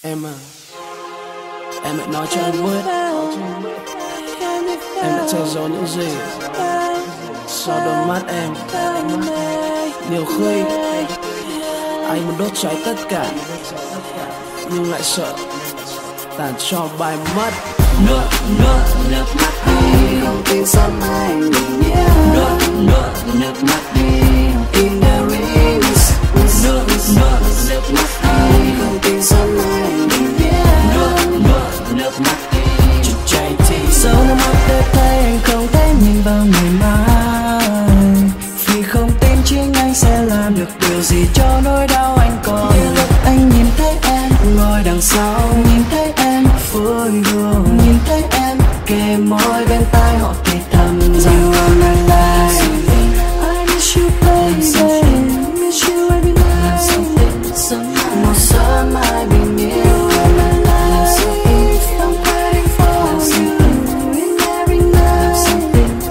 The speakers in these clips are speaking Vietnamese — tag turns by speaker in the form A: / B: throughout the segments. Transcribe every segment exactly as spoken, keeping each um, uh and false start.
A: Em à, em hãy nói cho anh biết em đã che giấu những gì sau đôi mắt em. Nhiều khi anh muốn đốt cháy tất cả nhưng lại sợ tàn cho bay mất.
B: Nước nước nước mắt đi, không tin sớm mai bình yên. Nước nước nước mắt đi, in the rings. Nước nước nước mắt đi, không tin sớm mai bình yên. Nước nước nước mắt đi, chút cháy thì
C: dẫu nước mắt để thấy anh không thể nhìn vào ngày mai, vì không tin chính anh sẽ làm được điều gì cho nỗi đau anh còn. Những lúc anh nhìn thấy em ngồi đằng sau, nhìn thấy em vui đùa, nhìn thấy em kề môi bên tai họ thì thầm rằng I'm alive. I miss you baby, miss you every night. Một sớm mai bình yên, I'm alive. I'm waiting for you in every night.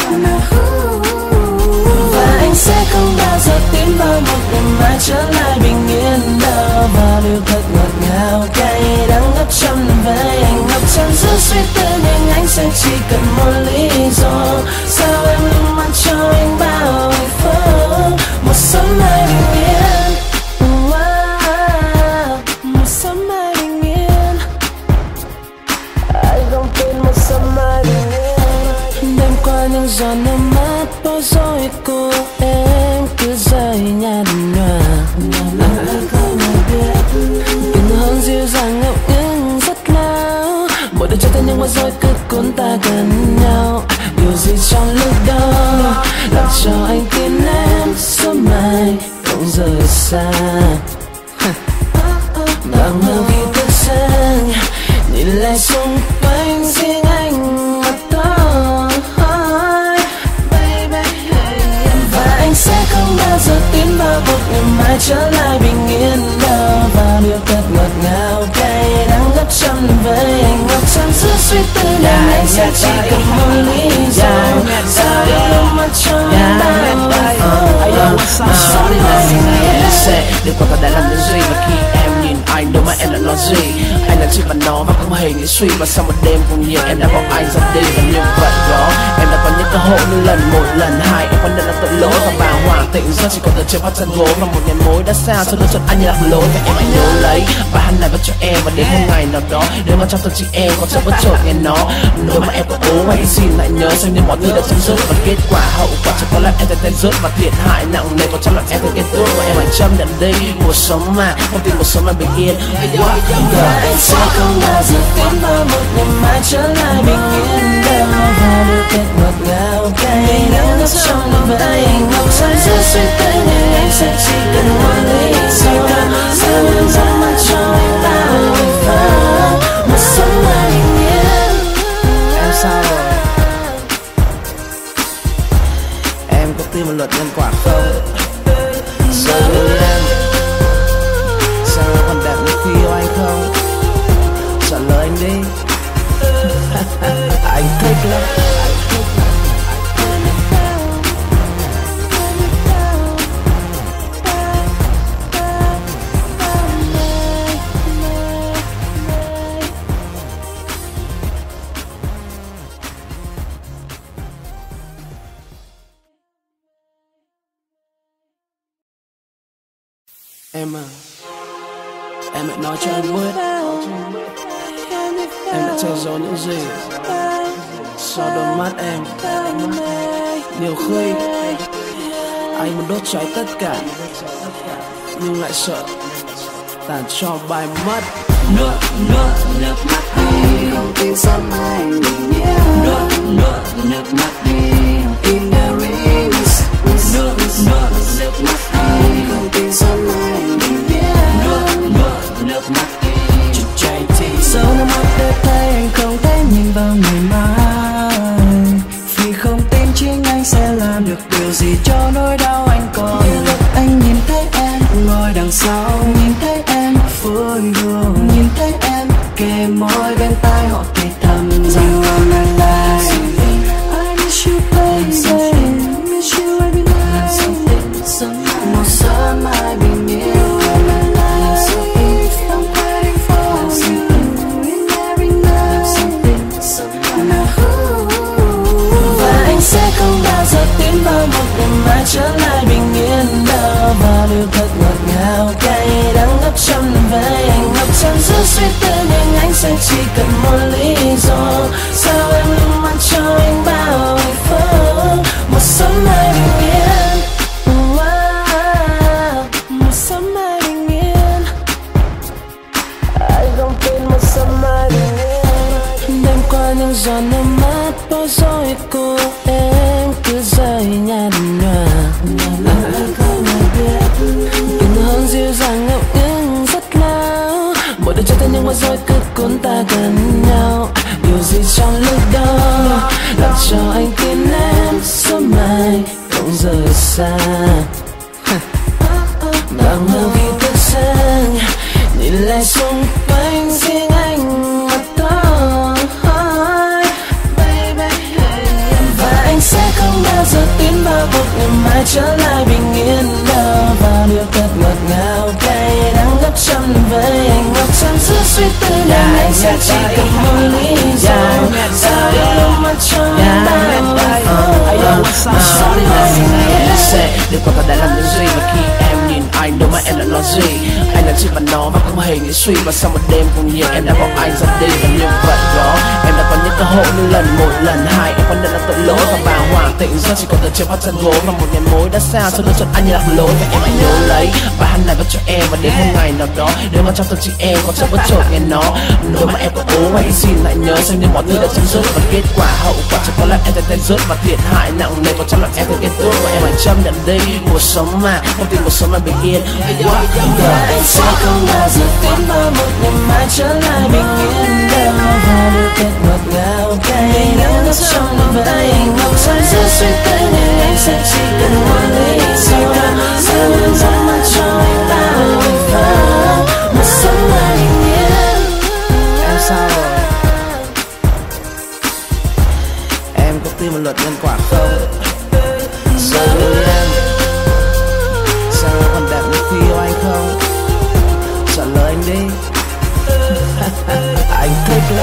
C: Và anh sẽ không bao giờ tin vào một ngày mai trở lại bình yên đâu. Và điều thật ngọt ngào cay đắng ngập trong lần với anh, ngập trong giữa suy tư nhưng anh sẽ chỉ cần một lý do. Sao em luôn mang cho anh bao hạnh phúc, một sớm mai bình yên. Wow, một sớm mai bình yên. Anh không tin một sớm mai bình yên. Đêm qua những giọt nước mắt bối rối của em cứ rơi nhạt nhòa. Tình hôn dịu dàng ngập ngừng rất lâu, mỗi đôi chân tay những bối rối cứ cuốn ta gần nhau. Điều gì trong lúc đó làm cho anh tin em sớm mai không rời xa. Bàng hoàng khi thức giấc nhìn lại xung quanh riêng anh mà thôi baby. Và anh sẽ không bao giờ tin vào một ngày mai trở lại bình yên đâu. Và điều thật ngọt ngào cay đắng ngập trong lần với anh, ngập trong giữa suy tư nên anh sẽ chỉ cần một lý do. Sao em luôn mang cho anh bao hạnh phúc, một sớm mai bình yên.
A: Đêm qua ta đã làm những gì mà khi em nhìn anh đôi mắt em đã nói gì. Anh là chỉ và nó và không hề nghĩ suy, và sau một đêm cùng nhiều em đã bỏ anh ra đi. Và như vậy đó em đã có những cơ hội như lần một lần hai em vẫn là tội lỗi và bà hoàng tịnh do chỉ còn từ trên phát chân gối. Và một ngày mối đã xa cho đôi chân anh như lạc lối, và em hãy nhớ lấy bài hát này bắt cho em. Và đến một ngày nào đó nếu mà trong tâm trí em còn chẳng bất chợt nghe nó, đôi mà em có ố hay xin lại nhớ xem như mọi thứ đã chấm dứt. Và kết quả hậu quả chỉ có làm em tên rớt và thiệt hại nặng nề còn trăm làm em thấy kết thúc. Và em hãy chấp nhận đi cuộc sống mà không tin cuộc sống là bình yên.
C: Và anh sẽ không bao giờ tin vào một ngày mai trở lại bình yên đâu. Và điều thật ngọt ngào cay đắng ngập trong lòng với anh, ngập trong giữa suy tư nhưng anh sẽ chỉ cần một lý do. Sao em vẫn mang cho anh bao hạnh phúc, một sớm mai bình yên.
A: Em sao rồi? Em có tin vào luật nhân quả không? Sao em? Sao em còn đẹp như khi yêu anh không? Trả lời anh đi. Anh thích lắm. Em à, em hãy nói cho anh biết em đã che giấu những gì sau đôi mắt em. Nhiều khi anh muốn đốt cháy tất cả nhưng lại sợ tàn cho bay mất.
B: nước nước nước mắt đi,
C: Không tin sớm mai bình yên.
B: nước nước nước mắt đi,
C: In the rings.
B: nước nước nước mắt đi,
C: Không tin sớm mai bình yên.
B: nước nước nước mắt đi, chút cháy thì
C: Dẫu nước mắt để thấy anh không thể nhìn vào ngày mai, vì không tin chính anh sẽ làm được điều gì cho nỗi đau anh còn. Những lúc anh nhìn thấy em ngồi đằng sau, nhìn thấy em vui đùa, nhìn thấy em kề môi bên tai họ thì thầm rằng I'm alive. I miss you baby, miss you every night. Một sớm mai bình yên, I'm alive. I'm waiting for
A: chỉ cần một lý do. Sao em luôn mang cho anh bao hạnh phúc, một sớm mai bình yên. Wow, một sớm mai bình yên. Anh không tin một sớm mai bình yên. Đêm qua những giọt nước mắt bối rối của em cứ rơi nhạt nhòa. Anh không hề biết tình hôn dịu dàng ngập ngừng rất lâu. Mỗi đêm cho thấy những bối rối cứ cuốn ta gần nhau. Điều gì trong lúc đó làm cho anh tin em sớm mai không rời xa. Bằng hương khi thức giấc nhìn lại xung quanh riêng anh mà thôi. Và anh sẽ không bao giờ tin vào một ngày mai trở lại bình yên đâu. Và điều thật ngọt ngào cay đắng gấp trăm với anh ngọc trong giữa suy tư nên anh sẽ chỉ cần một lý do. Sao em luôn mang cho anh bao hạnh phúc, một sớm mai bình yên.
D: Đêm qua ta đã làm những gì và khi em nhìn anh đôi mắt em đã nói gì. Anh là chỉ và nó và không hề nghĩ suy. Và sau một đêm cùng nhìn em đã bỏ anh ra đi. Và như vậy đó em đã có những cơ hội như lần một lần hai. Em quan nhận là tội lỗi và bà hoàng tịnh do chỉ còn từ chiếc phát chân gỗ. Và một ngày mối đã xa cho đôi chân anh như lạc lối. Và em hãy nhớ lấy bài hát này viết cho em. Và đến một ngày nào đó nếu mà trong tâm trí em còn chẳng bất chợt nghe nó, đôi mà em có ố hãy xin lại nhớ xem như mọi thứ đã chấm dứt. Và kết quả hậu quả chỉ có làm em thấy tên rớt và thiệt hại nặng nề còn trong lòng em thấy kết thúc. Và em hãy chấp nhận đi cuộc sống mà không tin cuộc sống mà bình yên.
A: Và anh sẽ không bao giờ tin vào một ngày mai trở lại bình yên đâu. Và điều thật ngọt ngào cay đắng gấp trong với anh ngọc trong giữa suy tư nên anh sẽ chỉ cần một lý do. Sao em vẫn mang cho anh bao hạnh phúc, một sớm mai bình yên.
D: Em sao rồi? Em có tin một luật nhân quả không? Sao với em? Sao em còn đẹp như khi yêu anh không? Trả lời anh đi. Anh thích lắm.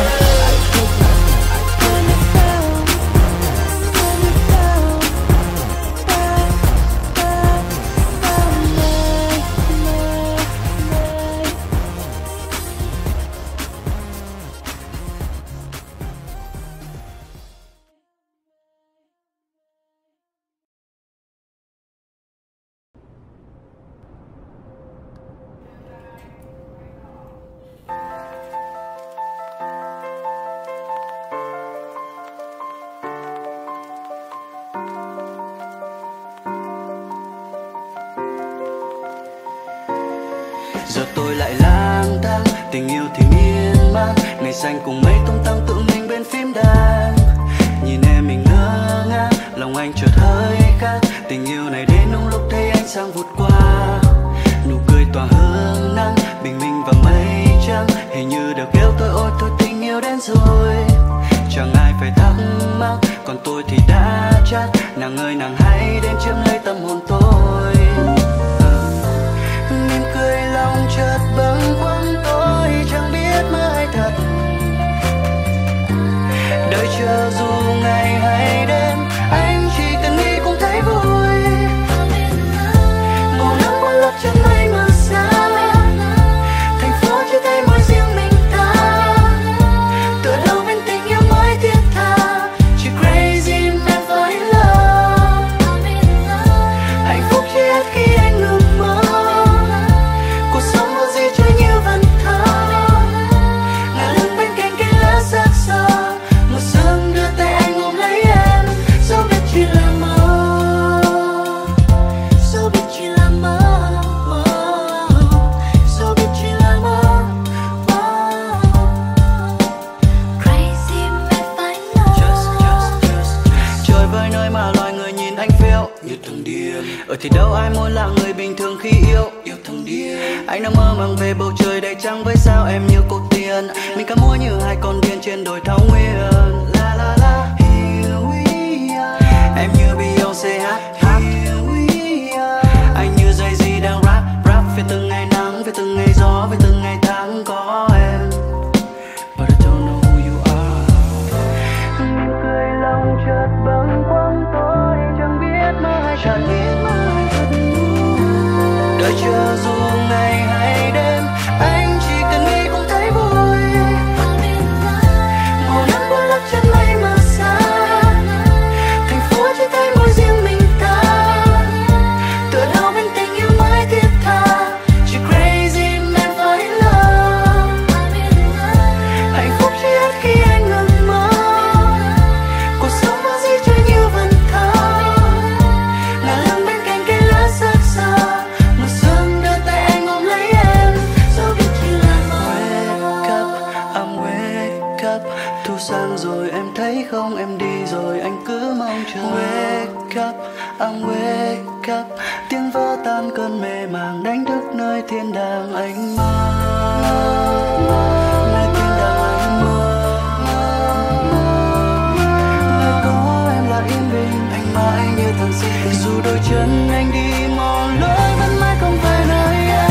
C: Giờ tôi lại lang thang, tình yêu thì miên man, ngày xanh cùng mấy tung tăng tự mình bên phím đàn. Nhìn em mình ngơ ngác, lòng anh chợt hơi khác. Tình yêu này đến đúng lúc thấy ánh sáng vụt qua. Nụ cười tỏa hương nắng, bình minh và mây trắng. Hình như đều kêu tôi ôi thôi tình yêu đến rồi. Chẳng ai phải thắc mắc, còn tôi thì đã chắc. Nàng ơi nàng hãy đến chiếm lấy tâm hồn tôi. Mỉm cười lòng chợt bâng khuâng, tôi chẳng biết mơ hay thật. Đợi chờ dù ngày hay đêm, anh chỉ cần nghĩ cũng thấy vui. Màu nắng qua lớp chân mây mờ xa, thành phố chỉ thấy mỗi riêng mình ta. Tựa đâu bên tình yêu mới thiết tha, chỉ crazy man fall in love. Hạnh phúc chỉ hết khi anh ngừng mơ. Cuộc sống có gì chơi như vần thơ, ngả lưng bên cạnh cây lá xác xơ. Một sớm đưa tay anh ôm lấy em, dẫu biết chỉ là mơ, dẫu biết chỉ là mơ, dẫu biết chỉ là mơ.
B: Crazy man fall in love.
C: Trời với nơi mà loài người nhìn anh phiêu như thằng điên. Ở thì đâu ai muốn là người bình thường khi yêu yêu thằng điên. Anh đang mơ màng về bầu trời đầy trăng với sao em như cô tiên. Mình ca múa như hai con điên trên đồi thảo nguyên. La la la, here we are. Em như Beyoncé hát hát. Here we are. Anh như Jay-Z đang rap rap về từng ngày nắng, về từng ngày gió, về từng ngày tháng có em. But I don't know who you are. Mỉm cười lòng chợt bâng khuâng, tôi chẳng biết mơ hay thật. Đợi chờ dù ngày hay đêm, anh chỉ cần nghĩ cũng thấy vui. rồi em thấy không, em đi rồi anh cứ mong chờ. Wake up, I'm wake up, tiếng vỡ tan cơn mê màng đánh thức nơi thiên đàng anh mơ. Nơi thiên đàng anh mơ, nơi có em là yên bình, anh mãi như thằng si tình. Dù đôi chân anh đi mòn lối vẫn mãi không phải nơi em.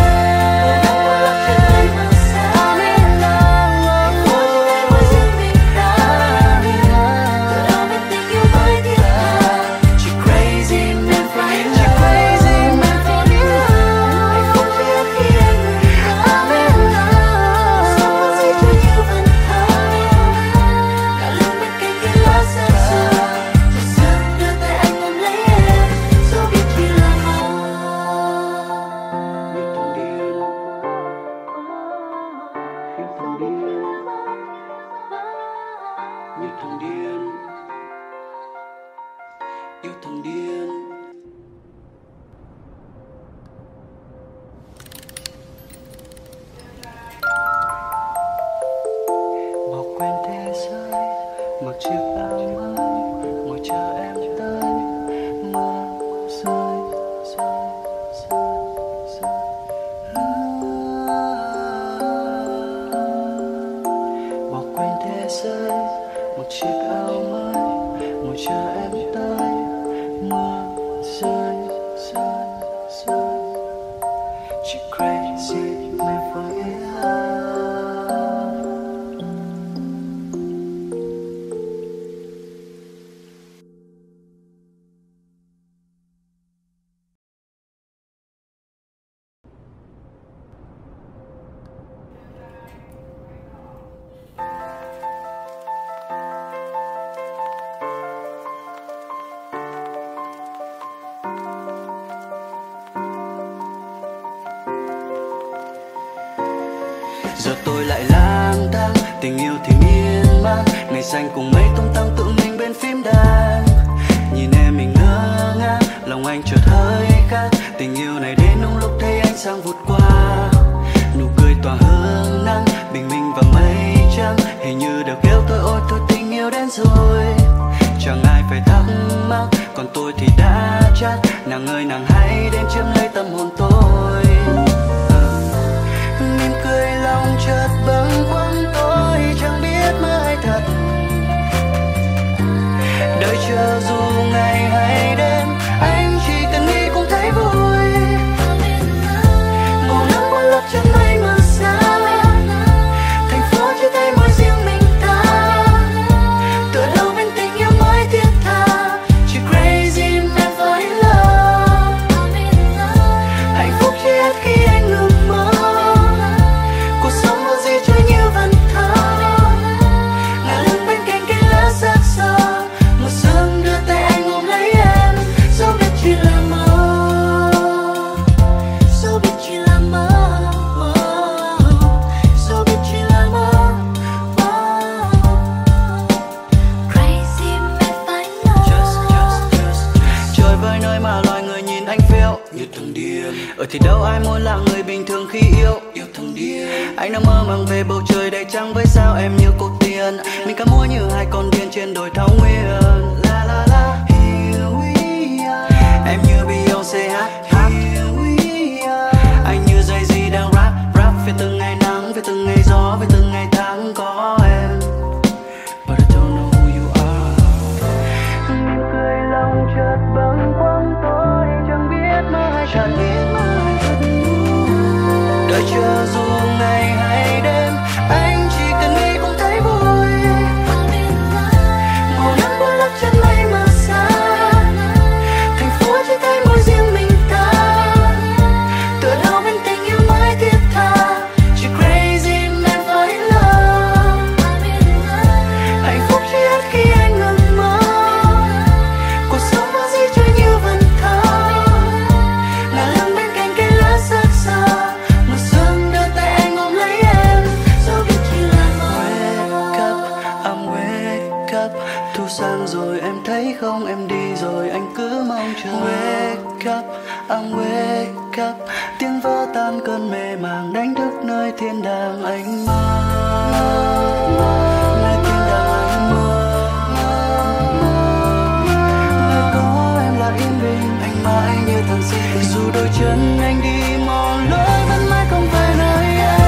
C: Giờ tôi lại lang thang, tình yêu thì miên man, ngày xanh cùng mấy tung tăng tự mình bên phím đàn. Nhìn em mình ngơ ngác, lòng anh chợt hơi khác. Tình yêu này đến đúng lúc thấy ánh sáng vụt qua. Nụ cười tỏa hương nắng, bình minh và mây trắng, hình như đều kêu tôi ôi thôi tình yêu đến rồi. Chẳng ai phải thắc mắc, còn tôi thì đã chắc. Nàng ơi nàng hãy đến chiếm lấy tâm hồn tôi. Mỉm cười lòng chợt bâng khuâng, tôi chẳng biết mơ hay thật. Đợi chờ dù ngày hay đêm, anh chỉ cần nghĩ cũng thấy vui. Màu nắng qua lớp chân mây mờ xa, thành phố chia tay mỗi riêng mình ta. Tựa đâu bên tình yêu mới thiết tha, chỉ crazy man fall in love. Hạnh phúc chỉ hết khi anh ngừng mơ. Cuộc sống có gì trôi như vần thơ, ngả lưng bên cạnh cây lá xác xơ. Một sớm đưa tay anh ôm lấy em, dẫu biết chỉ là mơ, dẫu biết chỉ là mơ, dẫu biết chỉ là mơ.
B: Crazy man fall in love.
C: Trời vơi nơi mà loài người nhìn anh phiêu như thằng điên. Ở thì đâu ai muốn là người bình thường khi yêu yêu thằng điên. Anh đã mơ màng về bầu trời đầy trăng với sao em như cô tiên. Mình ca múa như hai con điên trên đồi thảo nguyên. La la la, here we are. Em như Beyoncé hát hát. Here we are. Anh như Jay-Z đang rap rap về từng ngày nắng, về từng ngày gió, về từng ngày tháng có em. But I don't know who you are. Mỉm cười lòng chợt bâng khuâng, tôi chẳng biết mơ hay thật. Đợi chờ dù ngày hay đêm, anh chỉ cần nghĩ cũng thấy vui. Màu nắng qua lớp chân mây mờ xa, thành phố chỉ thấy mỗi riêng mình ta. Tựa đâu bên tình yêu mới thiết tha, chỉ crazy man fall in love. Hạnh phúc chỉ hết khi anh ngừng mơ. Cuộc sống có gì trôi như vần thơ, ngả lưng bên cạnh cây lá xác xơ. Một sớm đưa tay anh ôm lấy em, dẫu biết chỉ là mơ. Wake up, I'm wake up. Thu sang rồi em thấy không, em đi rồi anh cứ mong chờ. Wake up, I'm wake up. Tiếng vỡ tan cơn mê màng đánh thức nơi thiên đàng anh mơ. Nơi thiên đàng anh mơ. bình. Anh mãi như thằng si tình, dù đôi chân anh đi mòn lối vẫn mãi không về nơi em.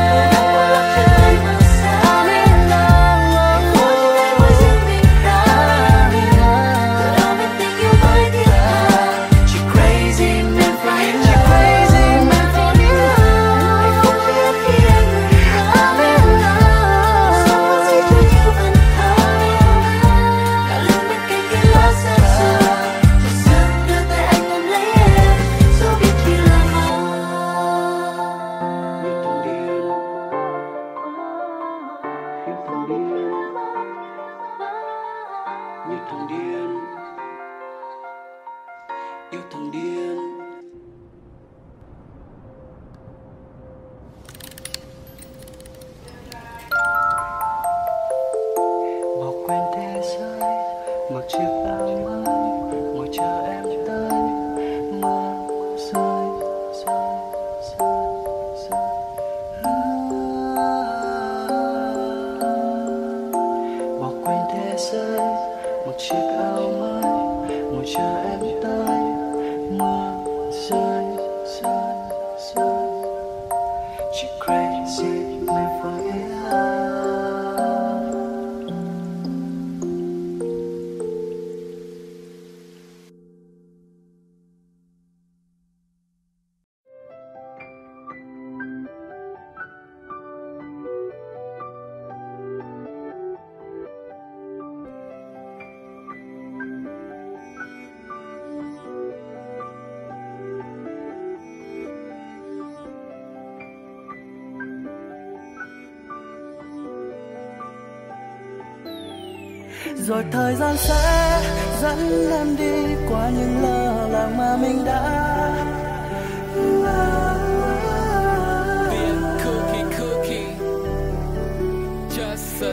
C: Rồi thời gian sẽ dẫn em đi qua những lơ làng mà mình đã.
E: Cookie, cookie, just a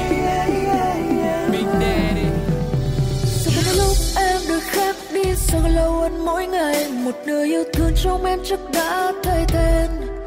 E: Big Daddy.
F: Sau cái lúc em được khép đi, sau cái lâu ân mỗi ngày, một đời yêu thương trong em chắc đã thay tên.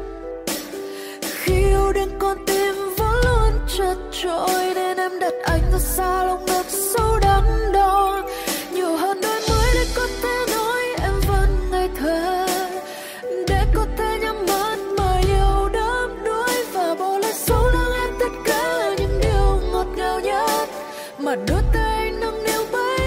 F: Khi yêu đến con tim vẫn luôn chật chội, nên em đặt anh ra xa lòng ngực sâu đắn đo. Nhiều hơn đôi mới để có thể nói em vẫn ngày thề, để có thể nhắm mắt mà yêu đắm đuối và bỏ lại sau lưng em tất cả những điều ngọt ngào nhất mà đôi tay anh nâng niu bấy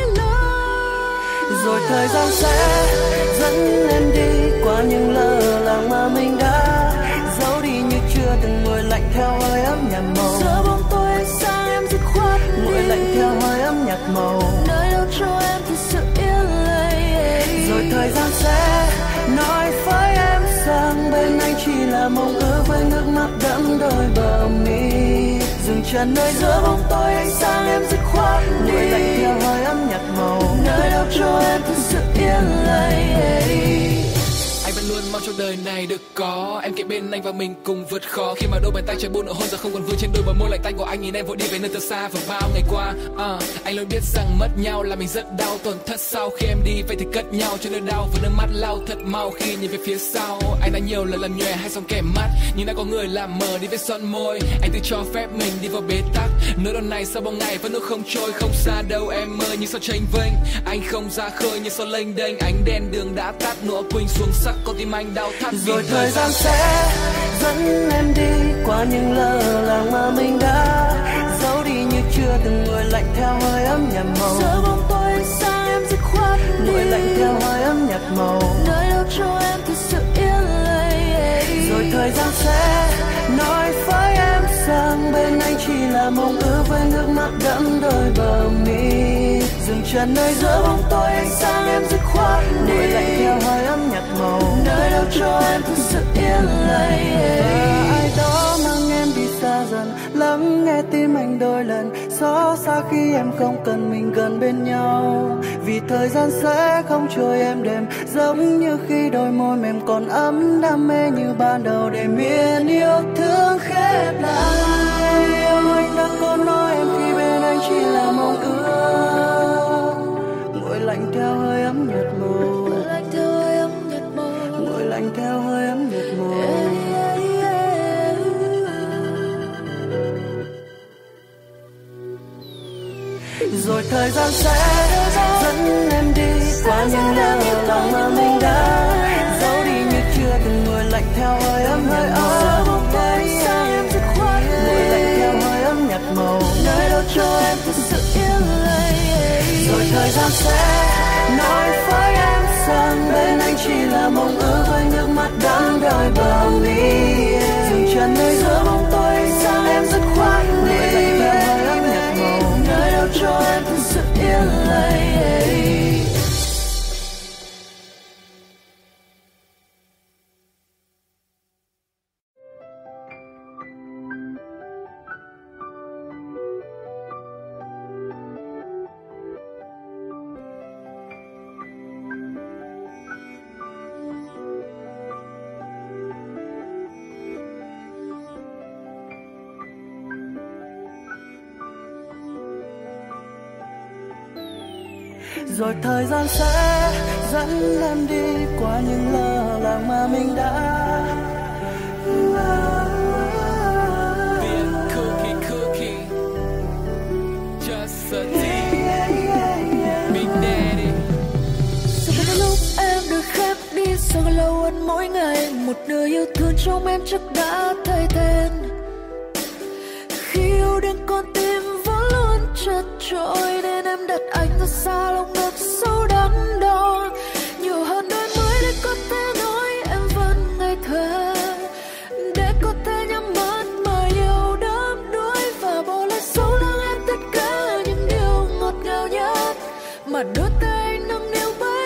F: lâu.
C: Rồi thời gian sẽ dẫn em đi qua những lơ làng mà mình đã giấu đi như chưa từng ngồi lạnh theo hơi ấm nhạt màu.
F: Giờ bóng tối ánh sáng em dứt khoát
C: ngồi lạnh theo hơi ấm nhạt màu.
F: Nơi đâu cho em thật sự yên lặng.
C: Rồi thời gian sẽ nói với em rằng bên anh chỉ là mộng ước với nước mắt đẫm đôi bờ mi. Dừng chân nơi giữa bóng tối ánh sáng em dứt khoát ngồi lạnh theo hơi ấm nhạt màu.
F: Nơi đâu cho em thật sự yên lặng.
E: Anh vẫn luôn mong trong đời này được có em kề bên anh và mình cùng vượt khó. Khi mà đôi bàn tay trái buông nụ hôn giờ không còn vương trên đôi bờ môi lạnh tanh của anh, nhìn em vội đi về nơi từ xa và bao ngày qua. Uh, anh luôn biết rằng mất nhau là mình rất đau, tổn thất sau khi em đi vậy thì cất nhau cho nỗi đau với nước mắt lau thật mau. Khi nhìn về phía sau anh đã nhiều lần làm nhòe hay xong kẻ mắt, nhưng đã có người làm mờ đi vết son môi. Anh tự cho phép mình đi vào bế tắc, nỗi đau này sau bao ngày vẫn nước không trôi. Không xa đâu em ơi, như sao tranh vênh anh không ra khơi như sao lênh đênh. Ánh đèn đường đã tắt, nụ quỳnh xuống sắc con tim anh đau thắt.
C: Rồi thời gian sẽ dẫn em đi qua những lơ làng mà mình đã giấu đi như chưa từng ngồi lạnh theo hơi ấm nhạt màu.
F: Giờ bóng tối ánh sáng em dứt khoát
C: ngồi lạnh theo hơi ấm nhạt màu.
F: Nơi đâu cho em thật sự yên lặng.
C: Rồi thời gian sẽ nói với em rằng bên anh chỉ là mộng ước với nước mắt đẫm đôi bờ mi. Dừng chân nơi giữa bóng tối ánh sáng em dứt khoát ngồi lạnh theo hơi ấm nhạt màu.
F: Nơi đâu cho em thật sự yên lặng.
C: Ai đó mang em đi xa dần, lắng nghe tim anh đôi lần xót xa khi em không cần mình gần bên nhau. Vì thời gian sẽ không trôi êm đềm, giống như khi đôi môi mềm còn ấm đam mê như ban đầu để miền yêu thương khép lại. Yêu anh đã có nói em khi bên anh chỉ là mong ước, ngồi lạnh theo hơi ấm nhạt màu.
F: Ngồi lạnh theo hơi ấm nhạt màu.
C: Ngồi lạnh theo hơi ấm nhạt màu. Rồi thời gian sẽ dẫn em đi qua qua những lỡ lòng mà mình đã giấu đi như chưa từng ngồi lạnh theo hơi ấm hơi ấm sao em dứt khoát ngồi lạnh theo hơi ấm nhạt màu nơi đâu cho em thật sự yên lặng rồi thời gian sẽ nói với em rằng bên anh chỉ là mộng ước với nước mắt đắng đợi bờ mi dừng chân nơi giữa bóng tối sao em dứt khoát ngồi lạnh theo hơi ấm nhạt màu nơi đâu cho em thật sự yên lặng. Rồi thời gian sẽ dẫn em đi qua những lỡ làng mà mình đã
E: Being cookie cookie Just a tea Big Daddy.
F: Rồi đến lúc em được khép đi sau lâu ân mỗi ngày một nửa yêu thương trong em chắc đã thay tên khi yêu đến con tim vẫn luôn chật chội nên em đặt anh ra xa lòng ngực sâu đắn đo nhiều hơn đôi mới để có thể nói em vẫn ngày thơ để có thể nhắm mắt mà yêu đắm đuối và bỏ lại sau lưng em tất cả những điều ngọt ngào nhất mà đôi tay anh nâng niu bấy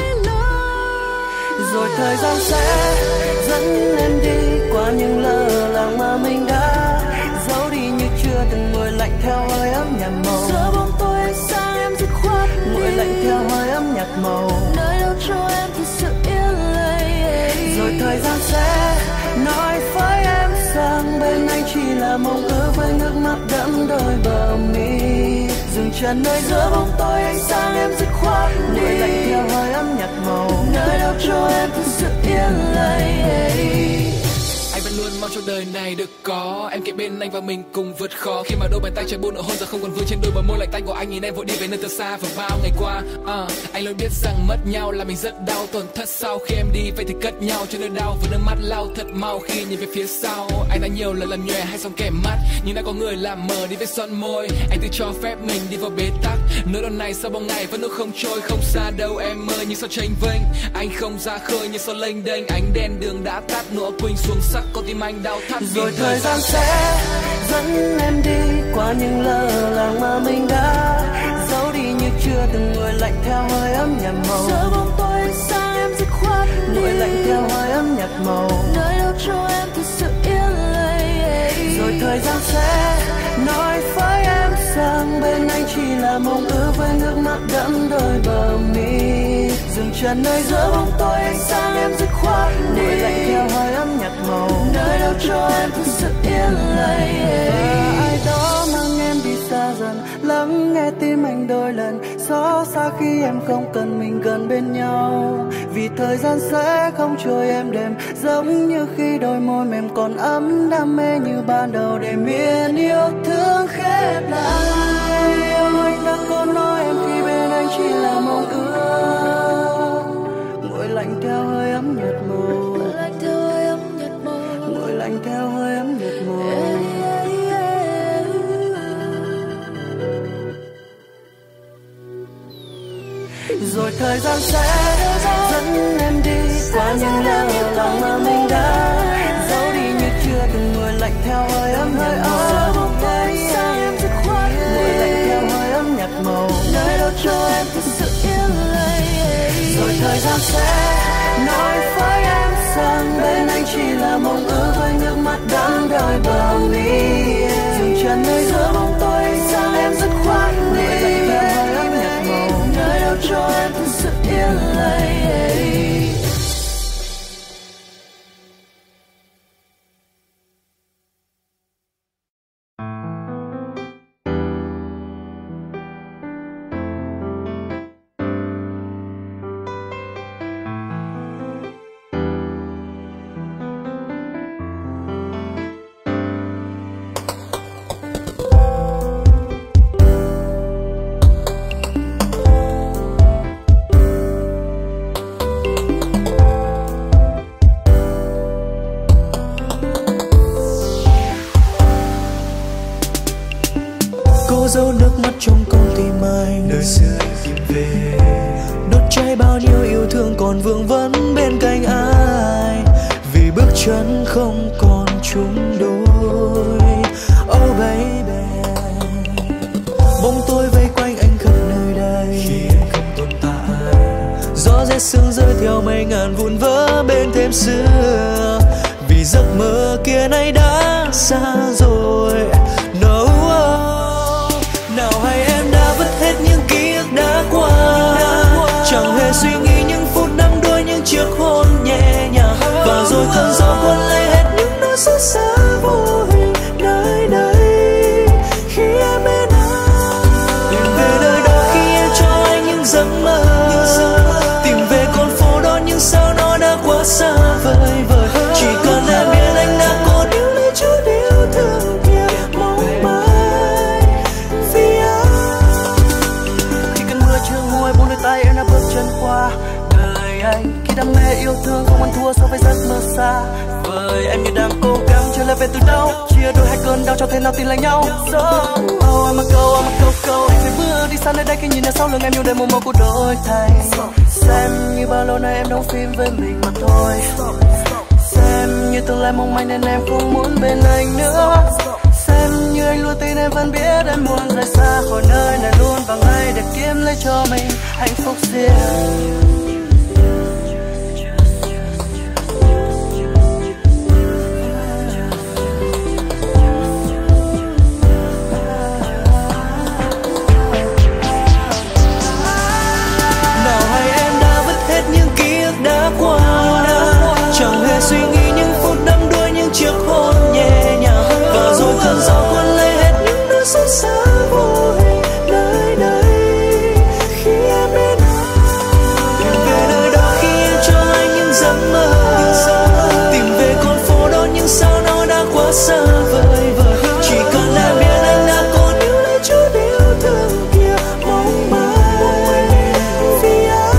F: lâu.
C: Rồi thời gian sẽ dẫn em đi qua những lỡ làng mà mình đã giấu đi như chưa từng ngồi lạnh theo hơi ấm nhạt màu
F: giữa bóng tối ánh sáng em dứt khoát
C: ngồi lạnh theo hơi ấm nhạt màu
F: nơi đâu cho em thật sự yên lặng.
C: Rồi thời gian sẽ nói với em rằng bên anh chỉ là mộng ước với nước mắt đẫm đôi bờ mi dừng chân nơi giữa bóng tối ánh sáng em dứt khoát ngồi lạnh theo hơi ấm nhạt màu nơi đâu cho em thật sự yên lặng.
E: Anh vẫn luôn mong trong đời này được có em kế bên anh và mình cùng vượt khó khi mà đôi bàn tay trái buông nụ hôn giờ không còn vương trên đôi bờ môi lạnh tanh của anh nhìn em vội đi về nơi từ xa và bao ngày qua uh, anh luôn biết rằng mất nhau là mình rất đau tổn thất sau khi em đi vậy thì cất nhau cho nỗi đau với nước mắt lau thật mau khi nhìn về phía sau anh đã nhiều lần làm nhòe hay xong kẻ mắt nhưng đã có người làm mờ đi với son môi anh tự cho phép mình đi vào bế tắc nỗi đau này sau bao ngày vẫn nước không trôi không xa đâu em ơi như sao tranh vênh anh không ra khơi như sao lênh đênh ánh đèn đường đã tắt nụ quỳnh xuống sắc con tim anh đau thắt
C: rồi thời gian sẽ dẫn em đi qua những lỡ làng mà mình đã giấu đi như chưa từng ngồi lạnh theo hơi ấm nhạt màu
F: giữa bóng tối ánh sáng em dứt khoát
C: ngồi lạnh theo hơi ấm nhạt màu
F: nơi đâu cho em thật sự yên lặng.
C: Rồi thời gian sẽ nói với em rằng bên anh chỉ là mộng ước với nước mắt đẫm đôi bờ mi dừng chân nơi giữa bóng tối ánh sáng em dứt khoát ngồi lạnh theo hơi ấm nhạt màu
F: nơi đâu cho em thật sự yên lặng.
C: Và ai đó mang em đi xa dần lắng nghe tim anh đôi lần xót xa khi em không cần mình gần bên nhau vì thời gian sẽ không trôi em đêm giống như khi đôi môi mềm còn ấm đam mê như ban đầu để miền yêu thương khép lại yêu anh đã có nói em khi bên anh chỉ là mộng ước nguội lạnh theo hơi ấm nhạt màu
F: nguội lạnh theo hơi ấm nhạt màu
C: nguội lạnh theo hơi ấm nhạt màu. Rồi thời gian sẽ dẫn em đi qua những lỡ làng mà mình đã giấu đi như chưa từng ngồi lạnh theo hơi ấm nhạt màu ngồi lạnh theo hơi ấm nhạt màu
F: nơi đâu cho em thật sự yên lặng.
C: Rồi thời gian sẽ nói với em rằng bên anh chỉ là mộng ước với nước mắt đắng đôi bờ mi dừng chân nơi giữa bóng tối ánh sáng em dứt khoát ngồi lạnh theo hơi ấm nhạt màu
F: nơi đâu cho em thật sự yên lặng.
C: Cô dấu nước mắt trong con tim anh, nơi xưa anh tìm về, đốt cháy bao nhiêu yêu thương còn vương vấn bên cạnh ai, vì bước chân không còn chung đôi. Oh baby, bóng tối vây quanh anh khắp nơi đây, khi anh không tồn tại, gió rét sương rơi theo mây ngàn vụn vỡ bên thềm xưa, vì giấc mơ kia nay đã xa rồi. No, nào hay em đã vứt hết những ký ức đã qua, chẳng hề suy nghĩ những phút năm đuôi những chiếc hôn nhẹ nhàng, và rồi cơn gió cuốn lấy hết những nỗi xót xa vô hình nơi đây khi em bên anh. Tìm về nơi đó khi em cho anh những giấc mơ, tìm về con phố đó nhưng sao nó đã quá xa vời vời. Chỉ cần em biết anh đã còn yêu lấy chút yêu thương kia, mong mãi vì anh. Khi cơn mưa chưa nguôi buông đôi tay em đã bước chân qua đời anh, khi đam mê yêu thương không ăn thua so với giấc mơ xa vời. Em như đang cố gắng trở lại về từ đâu, chia đôi hai cơn đau cho thế nào tin lại nhau. So, oh I'm a go, I'm a go go. Anh phải bước đi xa nơi đây khi nhìn ra sau lưng em, nhiều đêm mộng mơ của đổi thay. Xem như bao lâu nay em đóng phim với mình mà thôi, xem như tương lai mong manh nên em không muốn bên anh nữa, xem như anh luôn tin em vẫn biết em muốn rời xa khỏi nơi này luôn và ngay để kiếm lấy cho mình hạnh phúc riêng. Chẳng hề suy nghĩ những phút đắm đuối những chiếc hôn nhẹ nhàng, và rồi cơn gió cuốn lấy hết những nỗi xót xa vô hình nơi đây khi em bên anh. Tìm về nơi đó khi em cho anh những giấc mơ, tìm về con phố đó nhưng sao nó đã quá xa vời vời. Chỉ cần em biết anh đã còn yêu lấy chút yêu thương kia, mong mãi vì anh.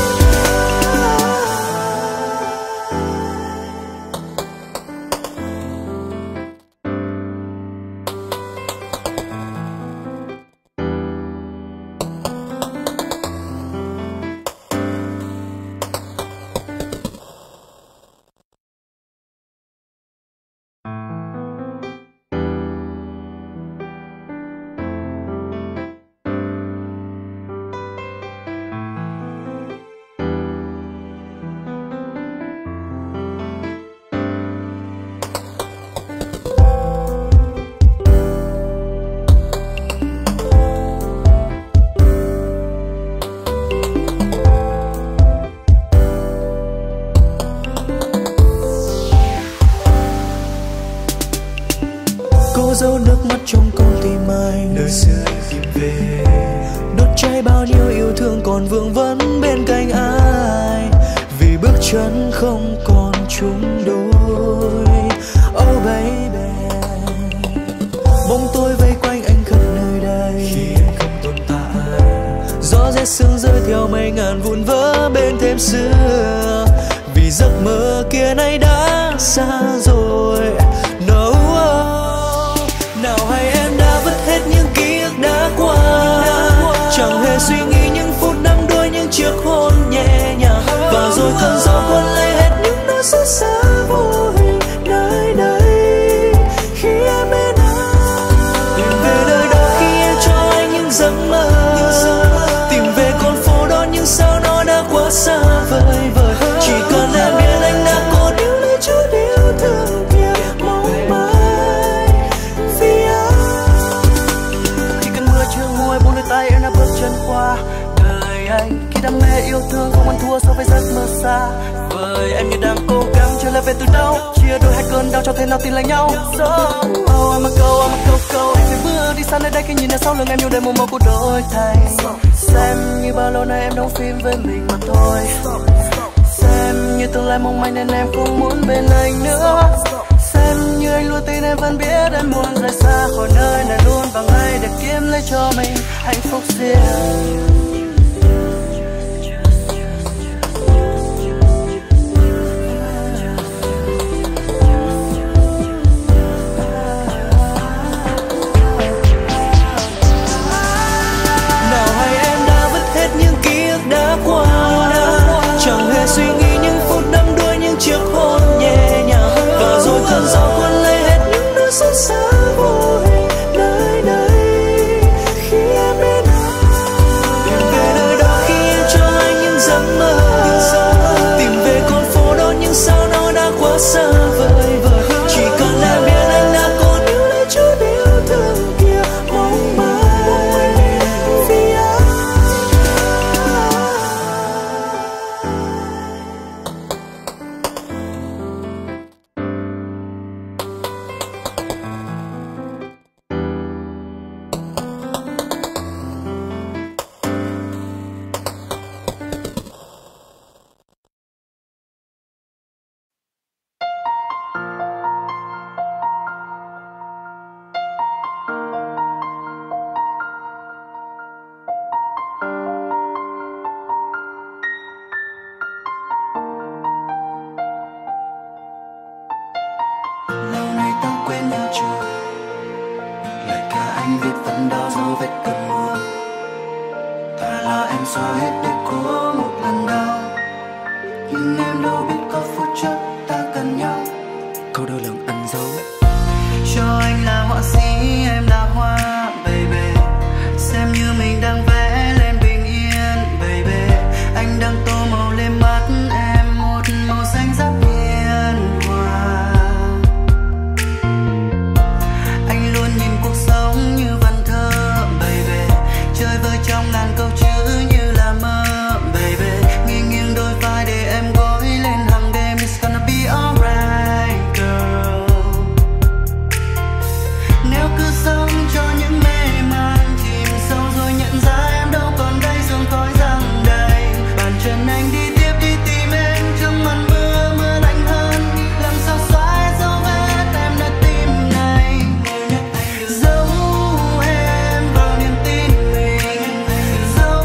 C: Dấu nước mắt trong con tim anh, nơi xưa anh tìm về, đốt cháy bao nhiêu yêu thương còn vương vấn bên cạnh ai, vì bước chân không còn chung đôi. Oh baby, bóng tối vây quanh anh khắp nơi đây, khi anh không tồn tại, gió rét sương rơi theo mây ngàn vụn vỡ bên thềm xưa, vì giấc mơ kia nay đã xa rồi. No, nào hay em đã vứt hết những ký ức đã qua, chẳng hề suy nghĩ những phút đắm đuối những chiếc hôn nhẹ nhàng, và rồi cơn gió cuốn lấy hết những nỗi xót xa vô hình nơi đây khi em bên anh. Tìm về nơi đó khi em cho anh những giấc mơ, tìm về con phố đó nhưng sao nó đã quá xa vời vời. Chỉ cần em biết anh đã còn yêu lấy chút yêu thương kia, mong mãi vì anh. Khi cơn mưa chưa nguôi buông đôi tay em đã bước chân qua đời anh, khi đam mê yêu thương không ăn thua so với giấc mơ xa vời. Em như đang cố gắng trở lại về từ đâu, chia đôi hai cơn đau cho thế nào tin lại nhau. So, oh I'm a go, I'm a go go. Anh phải bước đi xa nơi đây khi nhìn ra sau lưng em, nhiều đêm mộng mơ của đổi thay. Xem như bao lâu nay em đóng phim với mình mà thôi, xem như tương lai mong manh nên em không muốn bên anh nữa, xem như anh luôn tin em vẫn biết em muốn rời xa khỏi nơi này luôn và ngay để kiếm lấy cho mình hạnh phúc riêng. xóa hết để có một lần đau, nhưng em đâu biết có phút chốc ta cần nhau. Câu đôi lòng ẩn giấu cho anh là họa sĩ, em là hoa, baby. Xem như mình đang vẽ lên bình yên, baby. Anh đang tô màu lên mắt em một màu xanh rất hiền hòa. Anh luôn nhìn cuộc sống như văn thơ, baby. Chơi vơi trong ngàn câu chữ như là mơ, baby. Nghiêng nghiêng đôi vai để em gối lên hàng đêm. It's gonna be alright, girl. Nếu cứ sống cho những mê man chìm sâu rồi nhận ra em đâu còn đây, sương khói giăng đầy. Bàn chân anh đi tiếp đi tìm em trong màn mưa, mưa lạnh hơn. Làm sao xóa hết dấu vết em đã tim này. Giấu em vào niềm tin mình, giấu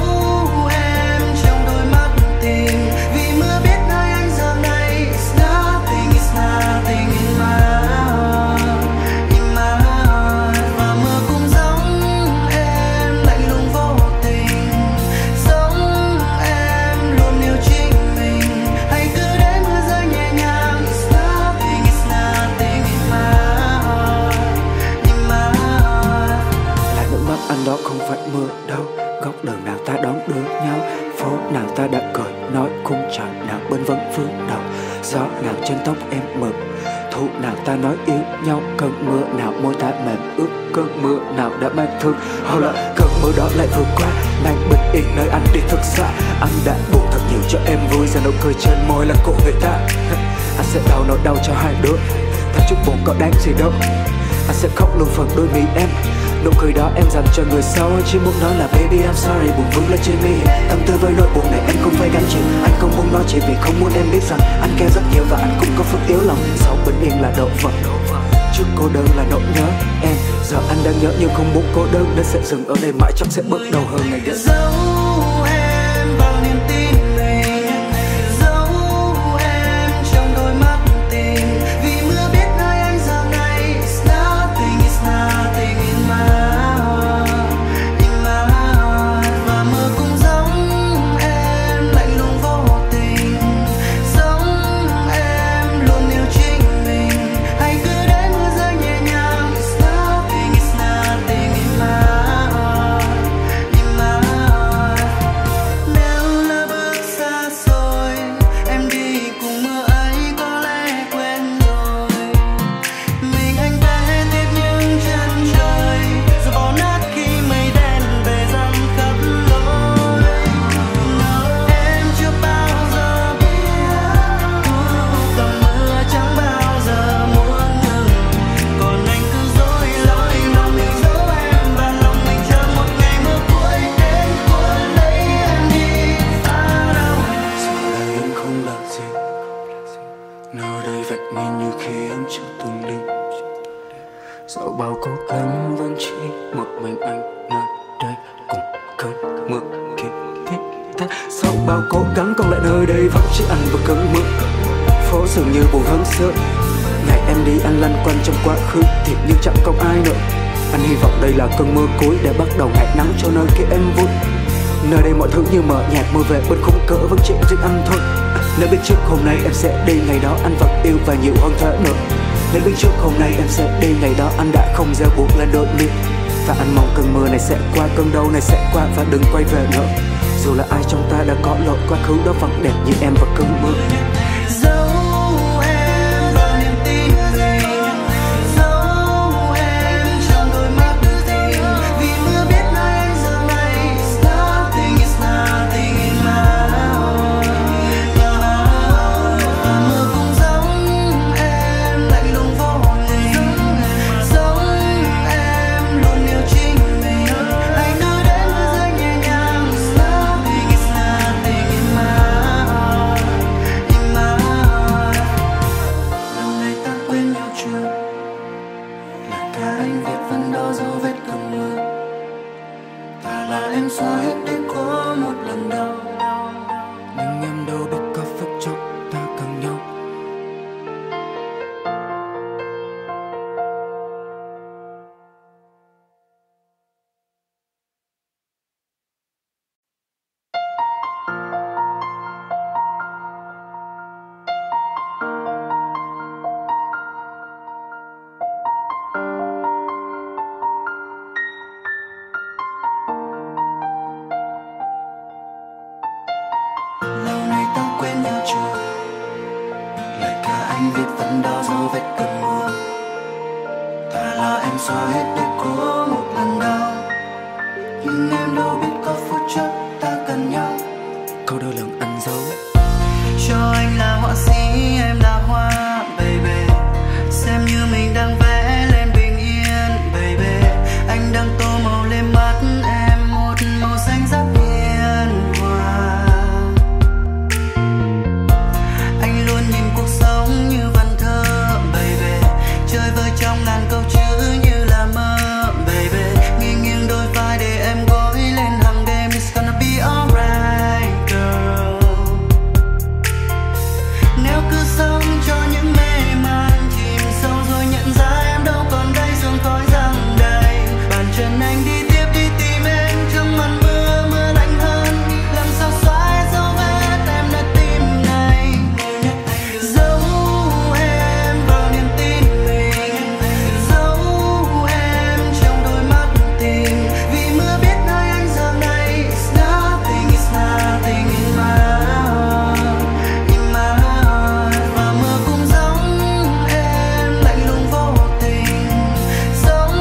C: em trong đôi mắt tình. Vì mưa biết nơi anh giờ này. It's nothing, it's nothing in my heart, in my heart. Và mưa cũng giống em lạnh lùng vô tình, giống em luôn yêu chính mình. Hãy cứ để mưa rơi nhẹ nhàng. It's nothing, it's nothing in my heart, in my heart.
G: Là nước mắt anh đó không phải mưa đâu. Góc đường nào ta đón đưa nhau, phố nào ta đã cười nói, khung trời nào bên vấn phương đầu. Gió nào trên tóc em mượt, thu nào ta nói yêu nhau. Cơn mưa nào môi ta mềm ướt, cơn mưa nào đã mang thương. Hoặc là cơn mưa đó lại vượt qua, mang bình yên nơi anh đi thật xa. Anh đã buồn thật nhiều cho em vui, giờ nụ cười trên môi là của người ta. Anh sẽ đau nỗi đau cho hai đứa, thật chút buồn có đáng gì đâu. Anh sẽ khóc luôn phần đôi mi em, nụ cười đó em dành cho người sau. Chỉ muốn nói là baby I'm sorry, buồn vương lên trên mi. Tâm tư với nỗi buồn này em không phải gánh chịu. Anh không muốn nói chỉ vì không muốn em biết rằng anh care rất nhiều và anh cũng có phút yếu lòng. Sau bình yên là độ vật, trước cô đơn là nỗi nhớ em. Giờ anh đang nhớ nhưng không muốn cô đơn, nên sẽ dừng ở đây mãi, chắc sẽ bước đầu hơn ngày đến.
C: Giấu em vào niềm tin mình, giấu em trong đôi mắt tình. Vì mưa biết nơi anh giờ này. It's nothing, it's nothing in my heart, in my heart. Và mưa cũng giống em lạnh lùng vô tình, giống em luôn yêu chính mình. Hãy cứ để mưa rơi nhẹ nhàng. It's nothing, it's nothing in my heart, in my heart. Nếu là bước xa xôi, em đi cùng mưa ấy có lẽ quên rồi. Mình anh vẽ tiếp những chân trời, rồi bỏ nát khi mây đen về dần khắp lối. Em chưa bao giờ biết dòng mưa chẳng bao giờ muốn ngừng. Còn anh cứ dối lối lòng mình, giấu em và lòng mình chờ một ngày mưa cuối đến cuốn lấy em đi xa đâu.
G: Giờ đây anh không là gì, nơi đây vẹn nguyên như khi em chưa từng đi. Dẫu bao cố gắng vẫn chỉ một mình anh nơi đây cùng cơn mưa kia thiết tha. Sau bao cố gắng còn lại nơi đây vẫn chỉ anh và cơn mưa. Phố dường như buồn hơn xưa, ngày em đi anh lăn quanh trong quá khứ thiệt như chẳng còn ai nữa. Anh hy vọng đây là cơn mưa cuối để bắt đầu ngày nắng cho nơi kia em vui. Nơi đây mọi thứ như mờ nhạt, mưa về bên khung cỡ vẫn chỉ riêng anh thôi. Nếu biết trước hôm nay em sẽ đi, ngày đó anh vẫn yêu và nhiều hơn thế nữa. Nếu biết trước hôm nay em sẽ đi, ngày đó anh đã không gieo buộc lên đôi mi. Và anh mong cơn mưa này sẽ qua, cơn đau này sẽ qua và đừng quay về nữa. Dù là ai trong ta đã có lỗi, quá khứ đó vẫn đẹp như em và cơn mưa.
C: Giấu em vào niềm tin mình, giấu em trong đôi mắt tình. Vì mưa biết nơi anh giờ này. It's nothing, it's nothing in my heart, in my heart. Và mưa cũng giống em lạnh lùng vô tình, giống em luôn yêu chính mình. Hãy cứ để mưa rơi nhẹ nhàng. It's nothing, it's nothing in my heart, in my heart. Lần này ta quên nhau chưa? Là cả anh viết vẫn đó dấu vết cơn mưa. Ta là em xóa hết để có một lần đau,
G: Nhưng em đâu biết có phút chốc ta cần nhau.
C: em xóa hết để có một lần đau, nhưng em đâu biết có phút chốc ta cần nhau.
G: Câu đôi lần anh giấu
C: cho anh là họa sĩ, em là hoa, baby. Xem như mình đang vẽ lên bình yên, baby. Anh đang tô màu lên mắt em một màu xanh rất hiền hòa. Anh luôn nhìn cuộc sống như văn thơ, baby. Chơi vơi trong ngàn câu chữ như là mơ, baby. Nghiêng nghiêng đôi vai để em gối lên hàng đêm. It's gonna be alright, girl. Nếu cứ sống cho những mê man chìm sâu rồi nhận ra em đâu còn đây, sương khói giăng đầy. Bàn chân anh đi tiếp đi tìm em trong màn mưa, mưa lạnh hơn. Làm sao xóa dấu vết em nơi tim này. Giấu em vào niềm tin mình, giấu em trong đôi mắt tình. Vì mưa biết nơi anh giờ này. It's nothing, it's nothing in my heart, in my heart. Và mưa cũng giống em lạnh lùng vô tình, giống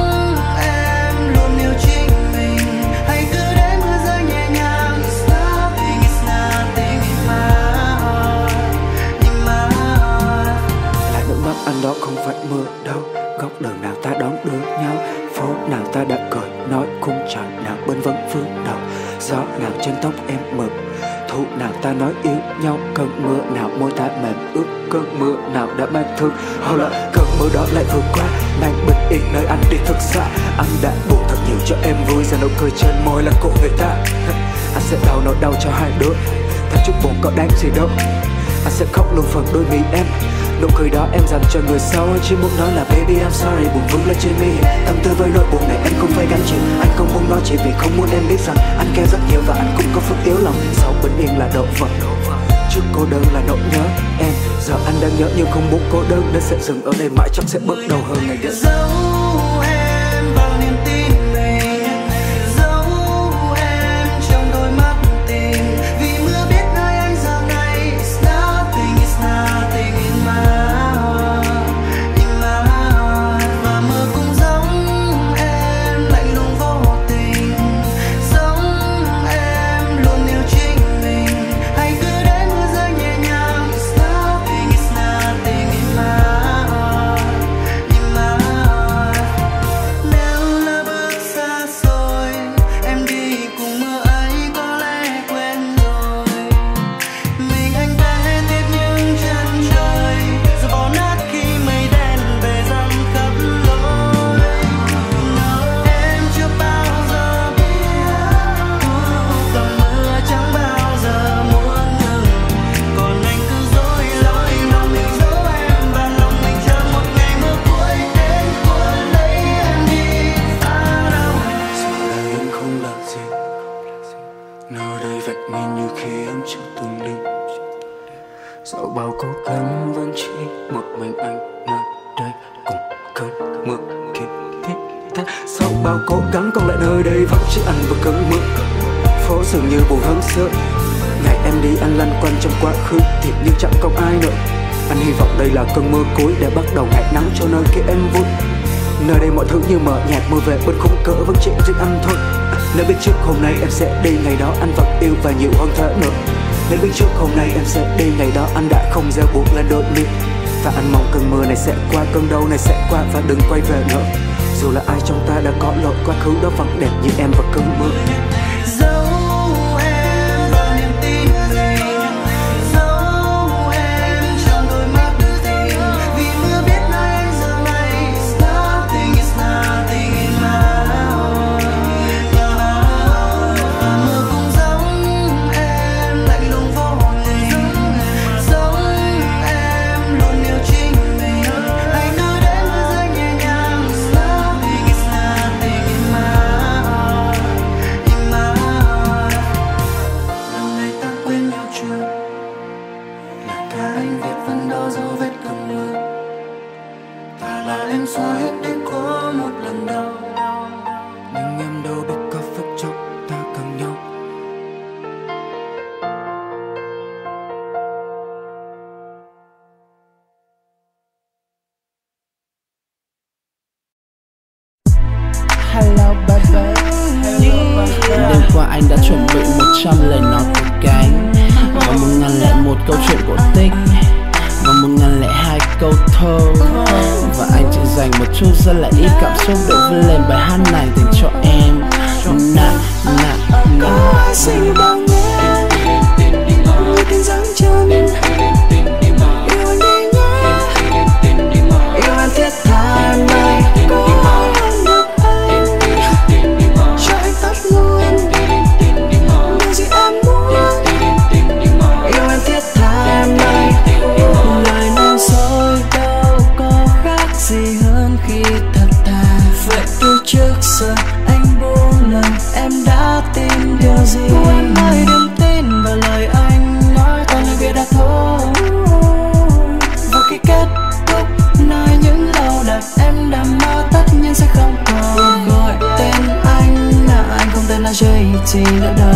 C: em luôn yêu chính mình. Hãy cứ để mưa rơi nhẹ nhàng. It's nothing, it's nothing in my heart, in my heart.
G: là nước mắt anh đó không phải mưa đâu. Góc đường nào ta đón đưa nhau, phố nào ta đã cười nói, khung trời nào bên vấn phương đầu. Gió nào trên tóc em mượt, thu nào ta nói yêu nhau. Cơn mưa nào môi ta mềm ướt, cơn mưa nào đã mang thương. Hầu là cơn mưa đó lại vượt qua, mang bình yên nơi anh đi thật xa. Anh đã buồn thật nhiều cho em vui, giờ nụ cười trên môi là của người ta. Anh sẽ đau nỗi đau cho hai đứa, thật chút buồn có đáng gì đâu. Anh sẽ khóc luôn phần đôi mi em, nụ cười đó em dành cho người sau. Chỉ muốn nói là baby I'm sorry, buồn vương lên trên mi. Tâm tư với nỗi buồn này anh không phải gánh chịu. Anh không muốn nói chỉ vì không muốn em biết rằng anh care rất nhiều và anh cũng có phước yếu lòng. Sau bình yên là độ vật, trước cô đơn là nỗi nhớ em. Giờ anh đang nhớ nhưng không muốn cô đơn, nên sẽ dừng ở đây mãi, chắc sẽ bước đầu hơn ngày đến.
C: Giấu em vào niềm tin mình, giấu em trong đôi mắt tình. Vì mưa biết nơi anh giờ này. It's nothing, it's nothing in my heart, in my heart. Và mưa cũng giống em lạnh lùng vô tình, giống em luôn yêu chính mình. Hãy cứ để mưa rơi nhẹ nhàng. It's nothing, it's nothing in my heart, in my heart. Nếu là bước xa xôi, em đi cùng mưa ấy có lẽ quên rồi. Mình anh vẽ tiếp những chân trời, giờ bỏ nát khi mây đen về giăng khắp lối. Em chưa bao giờ biết dòng mưa chẳng bao giờ muốn ngừng. Còn anh cứ dối lối lòng mình, giấu em và lòng mình chờ một ngày mưa cuối đến cuốn lấy em đi xa đâu.
G: Giờ đây anh không làm gì, nơi đây vạch nhìn như khi em chưa từng đi. Dẫu bao cố gắng vẫn chỉ một mình anh nơi đây cùng cơn mưa kia thiết tha. Sau bao cố gắng còn lại nơi đây vẫn chỉ anh và cơn mưa. Phố dường như buồn hơn xưa, ngày em đi anh lăn quanh trong quá khứ thiệt như chẳng còn ai nữa. Anh hy vọng đây là cơn mưa cuối để bắt đầu ngày nắng cho nơi kia em vui. Nơi đây mọi thứ như mờ nhạt, mưa về bên khung cỡ vẫn chỉ riêng anh thôi. Nếu biết trước hôm nay em sẽ đi, ngày đó anh vẫn yêu và nhiều hơn thế nữa. Nếu biết trước hôm nay em sẽ đi, ngày đó anh đã không gieo buộc lên đôi mi. Và anh mong cơn mưa này sẽ qua, cơn đau này sẽ qua và đừng quay về nữa. Dù là ai trong ta đã có lỗi, quá khứ đó vẫn đẹp như em và cơn mưa.
C: Giấu em vào niềm tin mình, giấu em trong đôi mắt tình. Vì mưa biết nơi anh giờ này. It's nothing, it's nothing in my heart, in my heart. Và mưa cũng giống em lạnh lùng vô tình, giống em luôn yêu chính mình. Hãy cứ để mưa rơi nhẹ nhàng. It's nothing, it's nothing in my heart, in my
A: hello baby. Đêm qua anh đã chuẩn bị một trăm lời nói của cánh, và một ngàn lẻ một câu chuyện cổ tích, và một ngàn lẻ hai câu thơ. Và anh chỉ dành một chút rất là ít cảm xúc để vươn lên bài hát này dành cho em. Na na na.
C: Có ai xinh bằng em, như tiếng giáng chân. Yêu anh đi nhé, yêu anh thiết tha em này. Có ai hơn được anh, cho anh tắt luôn những gì em muốn. Yêu anh thiết tha em này. Lời nói dối đâu có khác gì hơn khi thật thà. Vậy từ trước giờ anh buông lời, em đã tin điều gì? Em ơi đừng tin vào lời anh nói, toàn lời bịa đặt thôi. Và khi kết thúc nói những câu đẹp em đã mơ tất nhiên sẽ không còn. Gọi tên anh là anh không tên là jay tê nữa đâu.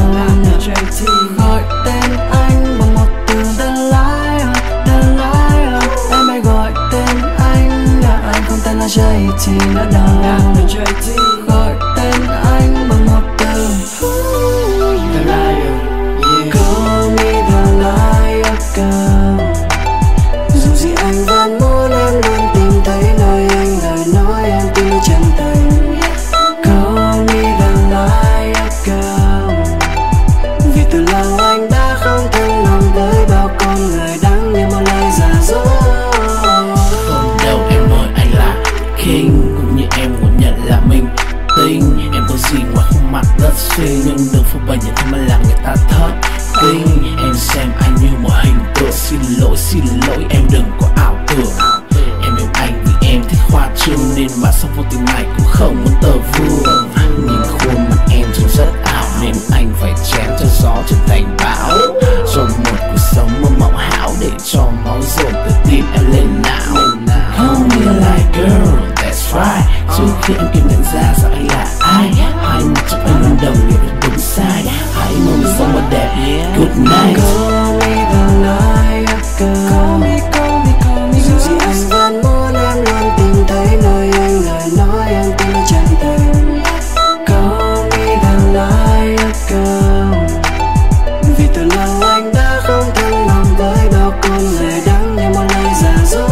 C: Gọi tên anh bằng một từ The Liar, The Liar. Em hãy gọi tên anh là anh không tên là jay tê nữa đâu. Gọi tên anh bằng một từ The Liar. Call me the liar girl. Dù gì anh vẫn muốn em luôn tìm thấy nơi anh lời nói em tin chân thành. Call me the liar girl. Vì từ lâu anh đã không thân lòng với bao con người đắng như một lời giả dối.
A: Không đâu em ơi, anh là king, cũng như em muốn nhận là mình tinh. Em có gì ngoài khuôn mặt rất xinh, nhưng đừng phô bày những thứ mà làm người ta thất kinh. Em xem anh như một hình tượng, xin lỗi xin lỗi em đừng có ảo tưởng. Em yêu anh vì em thích khoa trương, nên mà sau vô tình này cũng không muốn tờ vương. Nhìn khuôn mặt em trông rất ảo, nên anh phải chém cho gió trở thành bão. Rồi một cuộc sống mơ mộng hão, để cho máu dồn từ tim em lên não. Call me like girl, that's right. Trước khi em kịp nhận ra rằng anh là ai, hãy một chụp anh luôn đồng nghiệp đúng sai. Hãy mong mình sống một đẹp, good night.
C: Call me the liar girl. Call me, call me, call me. Dù gì anh vẫn muốn em luôn tìm thấy nơi anh lời nói em tin chân thành. Call me the liar girl. Vì từ lâu anh đã không thân lòng với bao con người đắng như một lời giả dối.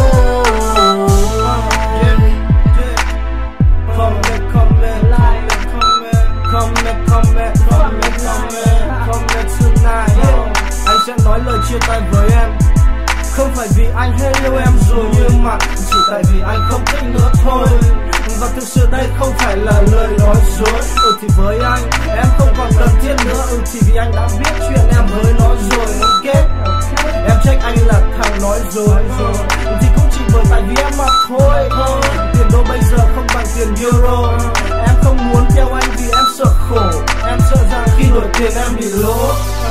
H: Anh sẽ nói lời chia tay với em, không phải vì anh hết yêu em rồi, nhưng mà chỉ tại vì anh không thích nữa thôi. Và thực sự đây không phải là lời nói dối. Ừ thì với anh em không còn cần thiết nữa. Ừ thì vì anh đã biết chuyện em với nó rồi. Ok, em trách anh là thằng nói dối. Ừ thì cũng chỉ bởi tại vì em mà thôi. Tiền đô bây giờ không bằng tiền euro. Em không muốn theo anh vì em sợ khổ. Em sợ rằng khi đổi tiền em bị lỗ.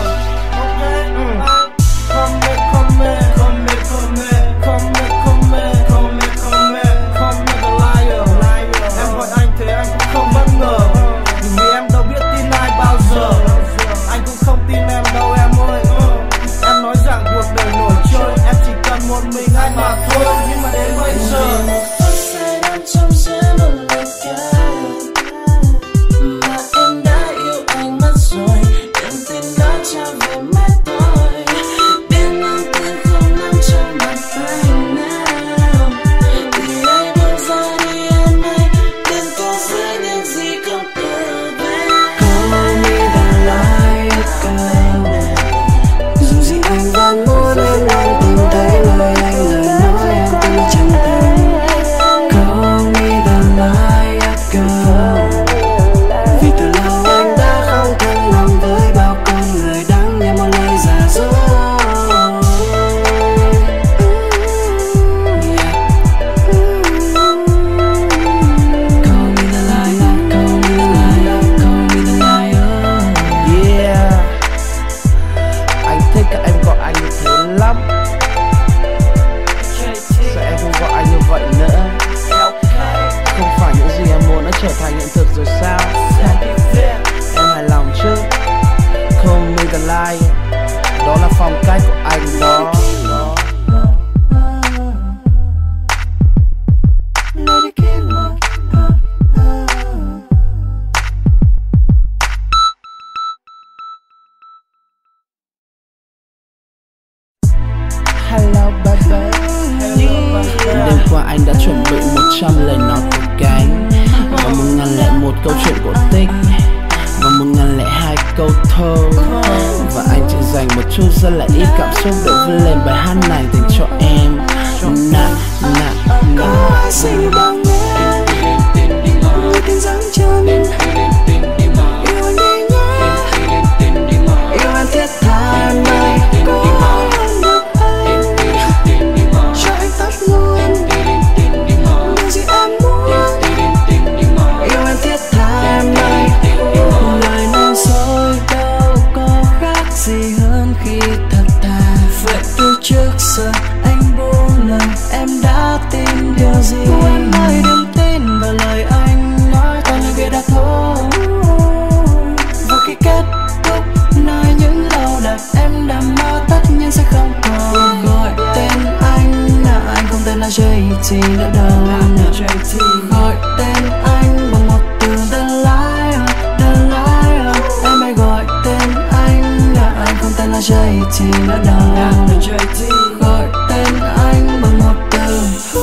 H: Come here, come here, come here, come here, come here, come here, come here, come here, come here, the liar. Em gọi anh thế anh cũng không bất ngờ, vì em đâu biết tin ai bao giờ. Anh cũng không tin em đâu em ơi. Em nói rằng cuộc đời nổi trôi, em chỉ cần một mình anh mà thôi. Nhưng mà đến bây giờ
C: mà em đã yêu anh mất rồi. Đừng tin đó cho về mắt tôi. Biến lòng tin không nằm trong bàn tay nào. Vì ai buông ra đi em ơi, đừng có giữ những gì không tự về. Call me the liar girl. Dù gì anh vẫn muốn em luôn tìm thấy lời anh lời nói em tin chân thành. Call me the liar girl. Vì từ lâu anh đã không thân lòng với bao con người đắng như một lời giả dối. Call me the liar, call me the liar, call me the liar.
A: Yeah, anh thích các em gọi anh như thế lắm. Sao em không gọi anh như vậy nữa? Không phải những gì em muốn đã trở thành hiện thực rồi sao? Em hài lòng chứ? Call me the liar, đó là phong cách của anh đó.
C: Lady killer.
A: một câu chuyện cổ tích và một ngàn lẻ hai câu thơ, và anh chỉ dành một chút rất là ít cảm xúc để vươn lên bài hát này dành cho em. Na na na.
C: Có ai xinh bằng em, người tình dáng chân, yêu anh đi nhé, yêu anh thiết tha em này. Có ai hơn được anh, cho anh tất luôn điều gì em muốn, yêu anh thiết tha em này. Lời nói dối đâu có khác gì hơn khi thật thà. Vậy từ trước giờ anh buông lời, em đã tin điều gì? Cô anh ơi đừng tin vào lời anh nói, toàn là bịa đặt thôi. Và khi kết thúc nói những lâu đẹp em đã mơ tất nhiên sẽ không còn gọi tên anh. Là anh không tên là jay tê nữa đâu. Gọi tên anh bằng một từ The Liar, The Liar. Em hãy gọi tên anh, là anh không tên là jay tê nữa đâu. Gọi tên anh bằng một từ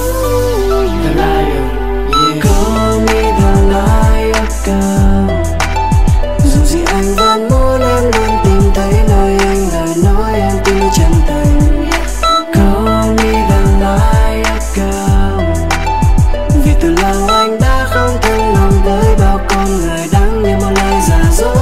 C: The Liar, yeah. Call me the liar girl. Dù gì anh vẫn muốn em luôn tìm thấy nơi anh lời nói em tin chân thành. Call me the liar girl. Vì từ lâu anh đã không thân lòng với bao con người đáng như một lời giả dối.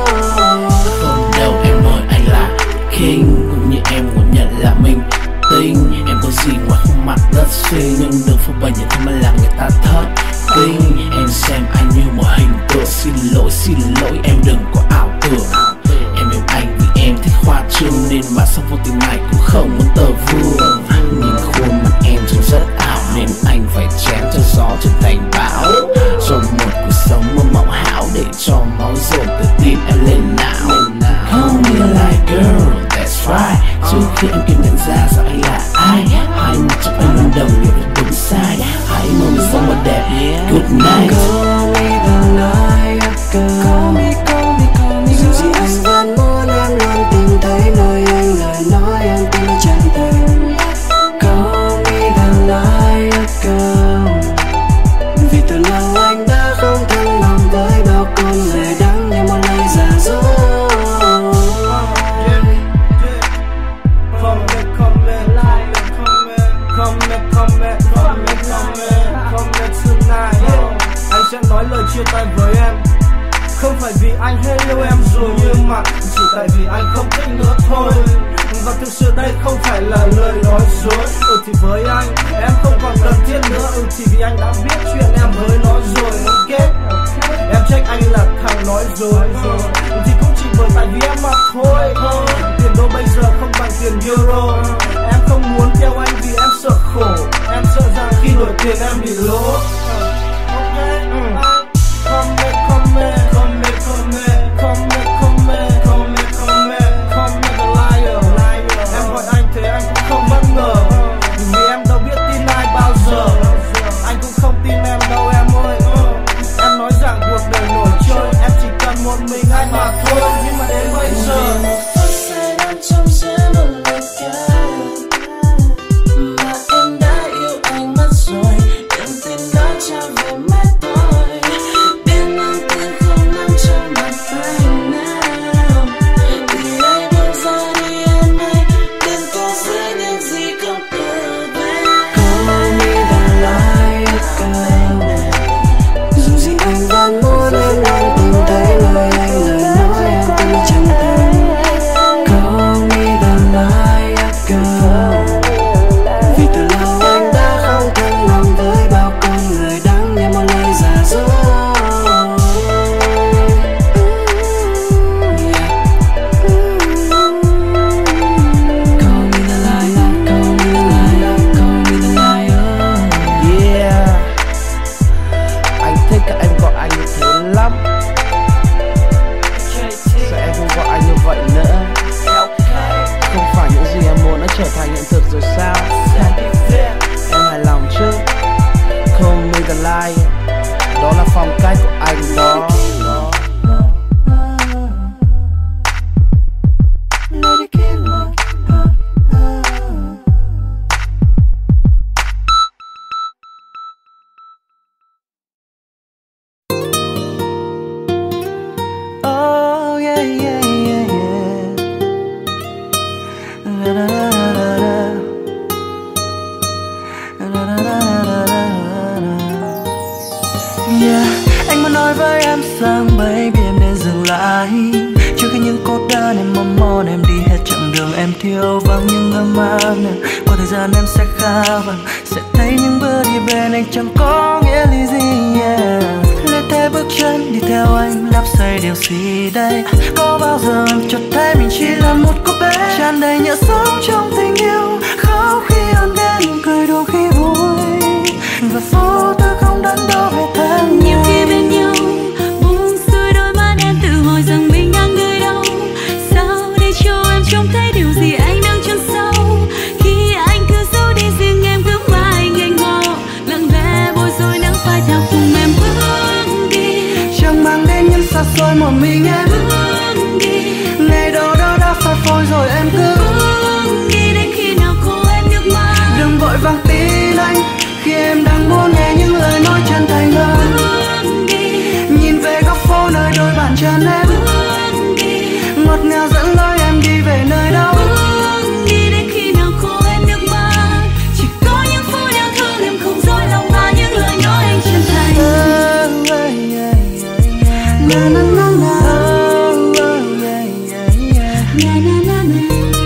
A: Không đâu em ơi, anh là king, cũng như em cũng nhận là mình tinh. Em có gì ngoài khuôn mặt rất xinh, nhưng đừng phô bày những thứ mà làm người ta thất kinh. Em xem anh như một hình tượng, xin lỗi xin lỗi em đừng có ảo tưởng. Em yêu anh vì em thích hoa trương, nên mà sau vô tình này cũng không muốn tờ vương. Nhìn khuôn mặt em trông rất ảo, nên anh phải chém cho gió trở thành bão. Rồi một cuộc sống mơ mộng hão, để cho máu dồn từ tim em lên não. Call me like girl, that's right. Trước khi em kịp nhận ra rằng anh là ai, hãy một chấp anh luôn đồng nghĩa với đúng sai. Hãy mong mình sống mà đẹp, good night.
C: Call me the liar girl. Call me, call me, call me. Dù gì anh vẫn muốn em luôn tìm thấy nơi anh lời nói em tin là chân thành. Call me the liar girl. Vì từ lâu anh đã không thân lòng với bao con người đáng như một lời giả dối.
H: Anh sẽ nói lời chia tay với em, không phải vì anh hết yêu em rồi, nhưng mà chỉ tại vì anh không thích nữa thôi. Và thực sự đây không phải là lời nói dối. Ừ thì với anh em không còn cần thiết nữa. Ừ thì vì anh đã biết chuyện em với nó rồi. Ok, em trách anh là thằng nói dối. Ừ thì cũng chỉ bởi tại vì em mà thôi. Tiền đô bây giờ không bằng tiền euro. Em không muốn theo anh vì em sợ khổ. Em sợ rằng khi đổi tiền em bị lỗ. Come here, come here, come here, come here, come here, come here, come here, come here, come here, the liar. Em gọi anh thế anh cũng không bất ngờ, vì em đâu biết tin ai bao giờ. Anh cũng không tin em đâu em ơi.
C: Yeah, anh muốn nói với em rằng baby em nên dừng lại. Trước khi những cô đơn em mong mòn em đi hết chặng đường em thiếu vắng những ấm áp. Qua thời gian em sẽ khá vàng, sẽ thấy những bước đi bên anh chẳng có nghĩa lý gì. Yeah, lê thế bước chân đi theo anh đắp xây điều gì đây? Có bao giờ em chợt thấy mình chỉ là một cô bé tràn đầy nhựa sống trong tình yêu, khóc khi ôm đến cười đùa khi vui, và vô tư không đắn đo về tháng
B: nhiều khi bên nhau buông xuôi đôi mắt em tự hỏi rằng mình đang nơi đâu. Sao để cho em trông thấy điều gì anh đang chân sâu, khi anh cứ giấu đi riêng em cứ mãi ngây ngô lặng lẽ bối rối nắng phai theo cùng em bước đi.
C: Chẳng mang đến những xa xôi một mình em
B: bước đi,
C: ngày đâu đó đã phai phôi rồi em cứ
B: bước đi đến khi nào khô em nước mắt.
C: đừng vội vàng tin anh khi em đang muốn nghe những lời nói chân thành hơn. Nhìn về góc phố nơi đôi bàn chân em ngọt ngào dẫn lối em đi về nơi đâu.
B: Đi đến khi nào khô em nước mắt, chỉ có những phút yêu thương em không dối lòng và những lời nói anh chân thành.
C: Na na na na.
B: Na na na na.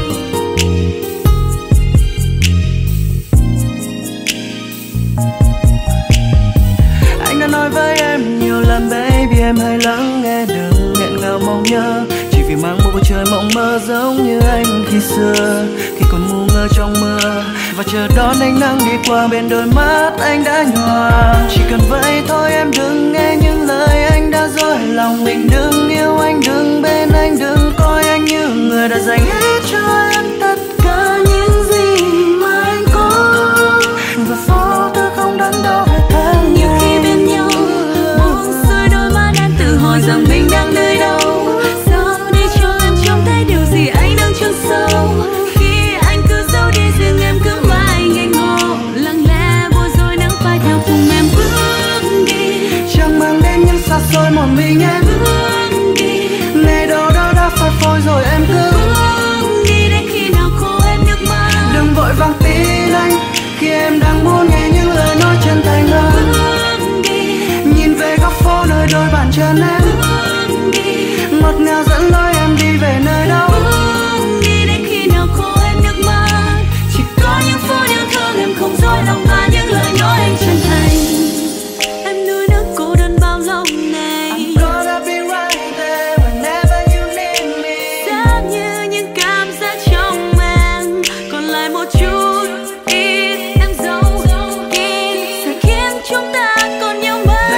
C: Anh đã nói với em nhiều lần baby em hãy lắng nghe, đừng nghẹn ngào mong nhớ, chỉ vì mang một bầu trời mộng mơ giống như anh khi xưa, khi còn ngu ngơ trong mưa và chờ đón ánh nắng đi qua bên đôi mắt anh đã nhòa. Chỉ cần vậy thôi em đừng nghe những lời anh đã dối lòng mình, đừng yêu anh, đừng bên anh, đừng coi anh như người đã dành hết cho em tất cả những gì mà anh có, và vô tư không đắn đo về tháng
B: Nhiều khi bên nhau buông xuôi đôi mắt em tự hỏi rằng mình đang nơi đâu. Sao để cho em trông thấy điều gì anh đang chôn sâu, khi anh cứ giấu đi riêng em cứ mãi ngây ngô lặng lẽ bối rối nắng phai theo cùng em bước đi.
C: chẳng mang đến những xa xôi một mình em
B: Bước đi,
C: ngày đâu đó đã phai phôi rồi em cứ
B: bước đi đến khi nào khô em nước mắt.
C: đừng vội vàng tin anh khi em đang muốn nghe những lời nói chân thành hơn.
B: Bước đi,
C: Nhìn về góc phố nơi đôi bàn chân em
B: bước đi,
C: ngọt ngào dẫn lối em đi về nơi đâu.
B: bước đi đến khi nào khô em nước mắt, chỉ có những phút yêu thương em không dối lòng và những lời nói anh chân thành. Em nuối nước cô đơn bao lâu này,
C: Gonna be right there whenever you need me.
B: giá như những cảm giác trong em còn lại một chút ít em giấu kín sẽ khiến chúng ta còn nhau mãi.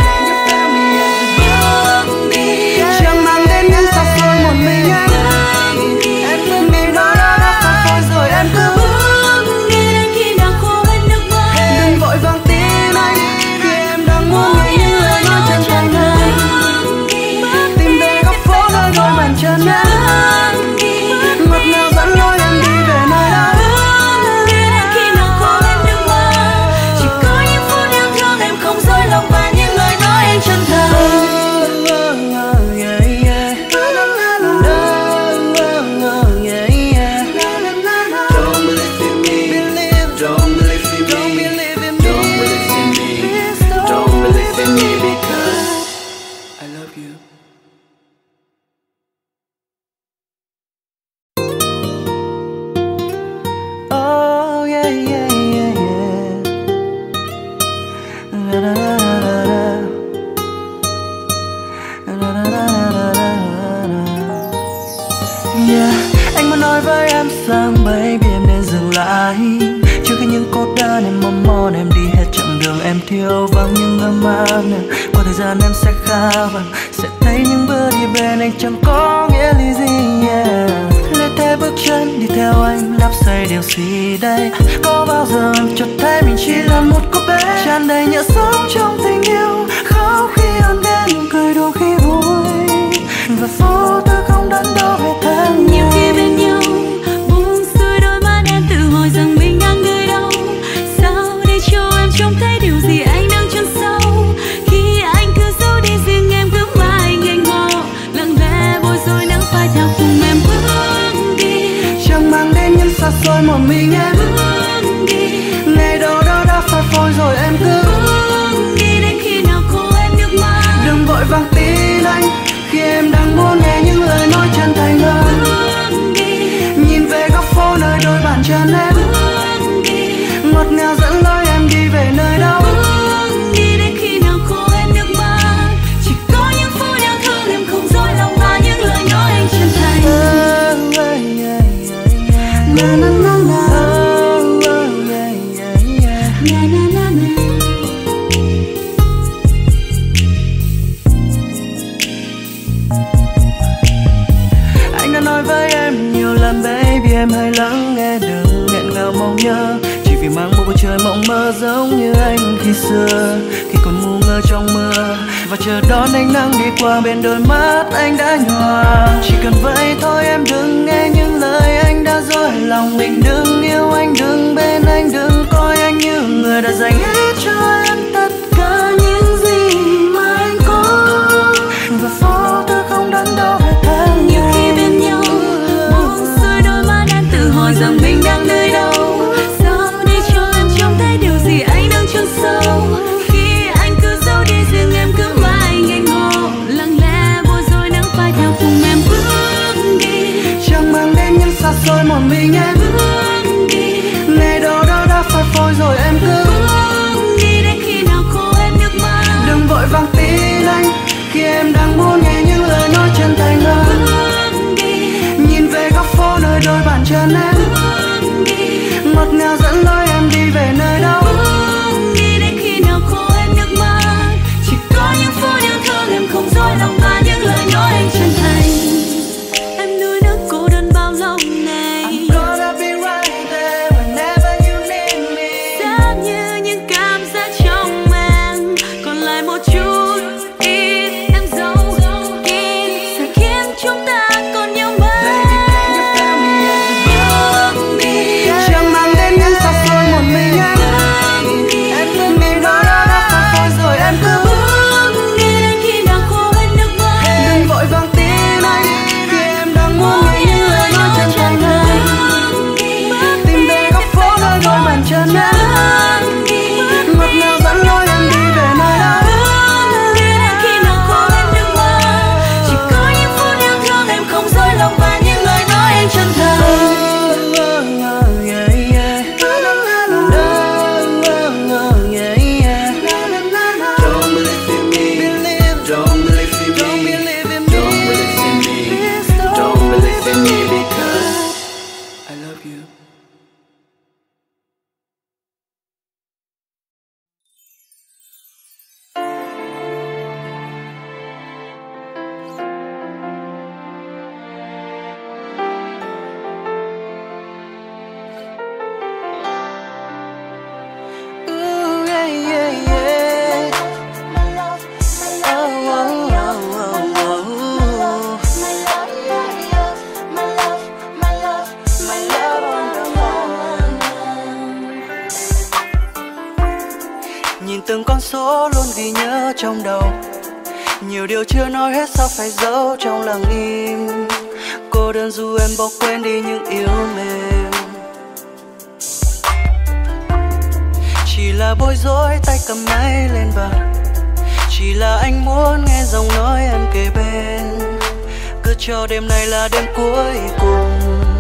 B: Bước đi,
C: Chẳng mang đến những xa xôi một mình em
B: bước đi,
C: em cứ ngày đó đó đã phai phôi rồi em cứ
B: bước đi đến khi nào khô hết nước mắt.
C: đừng vội vàng tin anh khi em đang muốn nghe những lời nói chân thành hơn. Tìm về góc phố nơi đôi bàn chân em ngọt ngào dẫn lối em đi về nơi đó.
B: Đi đến khi nào khô hết nước mắt, chỉ có những phút yêu thương em không dối lòng và những lời nói anh chân thành.
C: Don't believe in me, don't believe in me, don't believe in me, don't believe in me because I love you. Oh yeah yeah yeah yeah. La la la la la. La la la la la la. Yeah, anh muốn nói với em rằng baby em nên dừng lại. Trước khi những cô đơn em mong mòn em đi hết chặng đường em thiếu vắng những ấm áp. Qua thời gian em sẽ khá vàng, sẽ thấy những bước đi bên anh chẳng có nghĩa lý gì. Yeah, lê thế bước chân đi theo anh đắp xây điều gì đây? Có bao giờ em chợt thấy mình chỉ là một cô bé tràn đầy nhựa sống trong tình yêu, khóc khi ôm đến cười đùa khi vui, và vô tư không đắn đo về tháng
B: Nhiều khi bên nhau buông xuôi đôi mắt em tự hỏi rằng mình đang nơi đâu. Sao để cho em trông thấy điều gì anh đang chôn sâu, khi anh cứ giấu đi riêng em cứ mãi ngây ngô lặng lẽ bối rối nắng phai theo cùng em bước đi.
C: chẳng mang đến những xa xôi một mình em
B: Bước đi,
C: ngày đâu đó đã phai phôi rồi em cứ
B: bước đi đến khi nào khô
C: ngọt ngào dẫn lối em đi về nơi đâu.
B: Bước đi đến khi nào khô hết nước mắt, chỉ có những phút yêu thương em không dối lòng và những lời nói anh chân thành. Na na na na.
C: Anh đã nói với em nhiều lần baby, em hãy lắng nghe, đừng nghẹn ngào mong nhớ, chỉ vì mang một bầu trời mộng mơ giống như anh khi xưa, khi còn ngu ngơ trong mưa và chờ đón ánh nắng đi qua bên đôi mắt anh đã nhòa. Chỉ cần vậy thôi em đừng nghe những lời anh đã dối lòng mình, đừng yêu anh, đừng bên anh, đừng coi anh như người đã dành hết cho em tất cả những gì mà anh có, và phố tôi không đắn đo về tháng
B: Nhiều khi bên nhau buông xuôi đôi mắt em tự hỏi rằng mình đang nơi đâu, sao để cho em trông thấy điều gì anh đang chôn sâu. Khi anh cứ giấu đi riêng em cứ mãi ngây ngô, lặng lẽ bối rối nắng phai theo cùng em bước đi,
C: chẳng mang đến những xa xôi một mình em
B: bước đi,
C: ngày đâu đó đã phai phôi rồi em cứ
B: bước đi đến khi nào khô hết nước mắt.
C: đừng vội vàng tin anh khi em đang muốn nghe những lời nói chân thành hơn.
B: Bước đi,
C: Nhìn về góc phố nơi đôi bàn chân em
B: bước đi,
C: ngọt ngào dẫn lối em đi về nơi đâu.
B: bước đi đến khi nào khô hết nước mắt, chỉ có những phút yêu thương em không dối lòng và những lời nói anh chân thành. Em nuối nước cô đơn bao lâu nay,
C: I'm gonna be right there whenever you need me.
B: giá như những cảm giác trong em còn lại một chút ít em giấu kín, sẽ khiến chúng ta còn nhau mãi. Bước đi,
C: Chẳng mang đến những xa xôi một mình em
B: bước đi,
C: em cứ nghĩ đó đó đã phai phôi rồi em cứ
B: bước đi đến khi nào khô hết nước mắt.
C: đừng vội vàng tin anh khi em đang muốn nghe những lời nói chân thành hơn. Tìm về góc phố nơi đôi bàn chân em ngọt ngào dẫn lối em đi về nơi đâu.
B: Khi nào khô hết nước mắt, chỉ có những phút yêu thương em không dối lòng và những lời nói anh chân thành.
C: Don't believe in me, don't believe in me, don't believe in me, don't believe in me because I love you. Ooh, yeah, yeah, yeah. Oh, oh, oh, oh, oh. My love on the phone. Nhìn từng con số luôn ghi nhớ trong đầu, nhiều điều chưa nói hết sao phải giấu trong lặng im. Cô đơn dù em bỏ quên đi những yếu mềm, chỉ là bối rối tay cầm máy lên bờ, chỉ là anh muốn nghe giọng nói em kề bên, cứ cho đêm nay là đêm cuối cùng,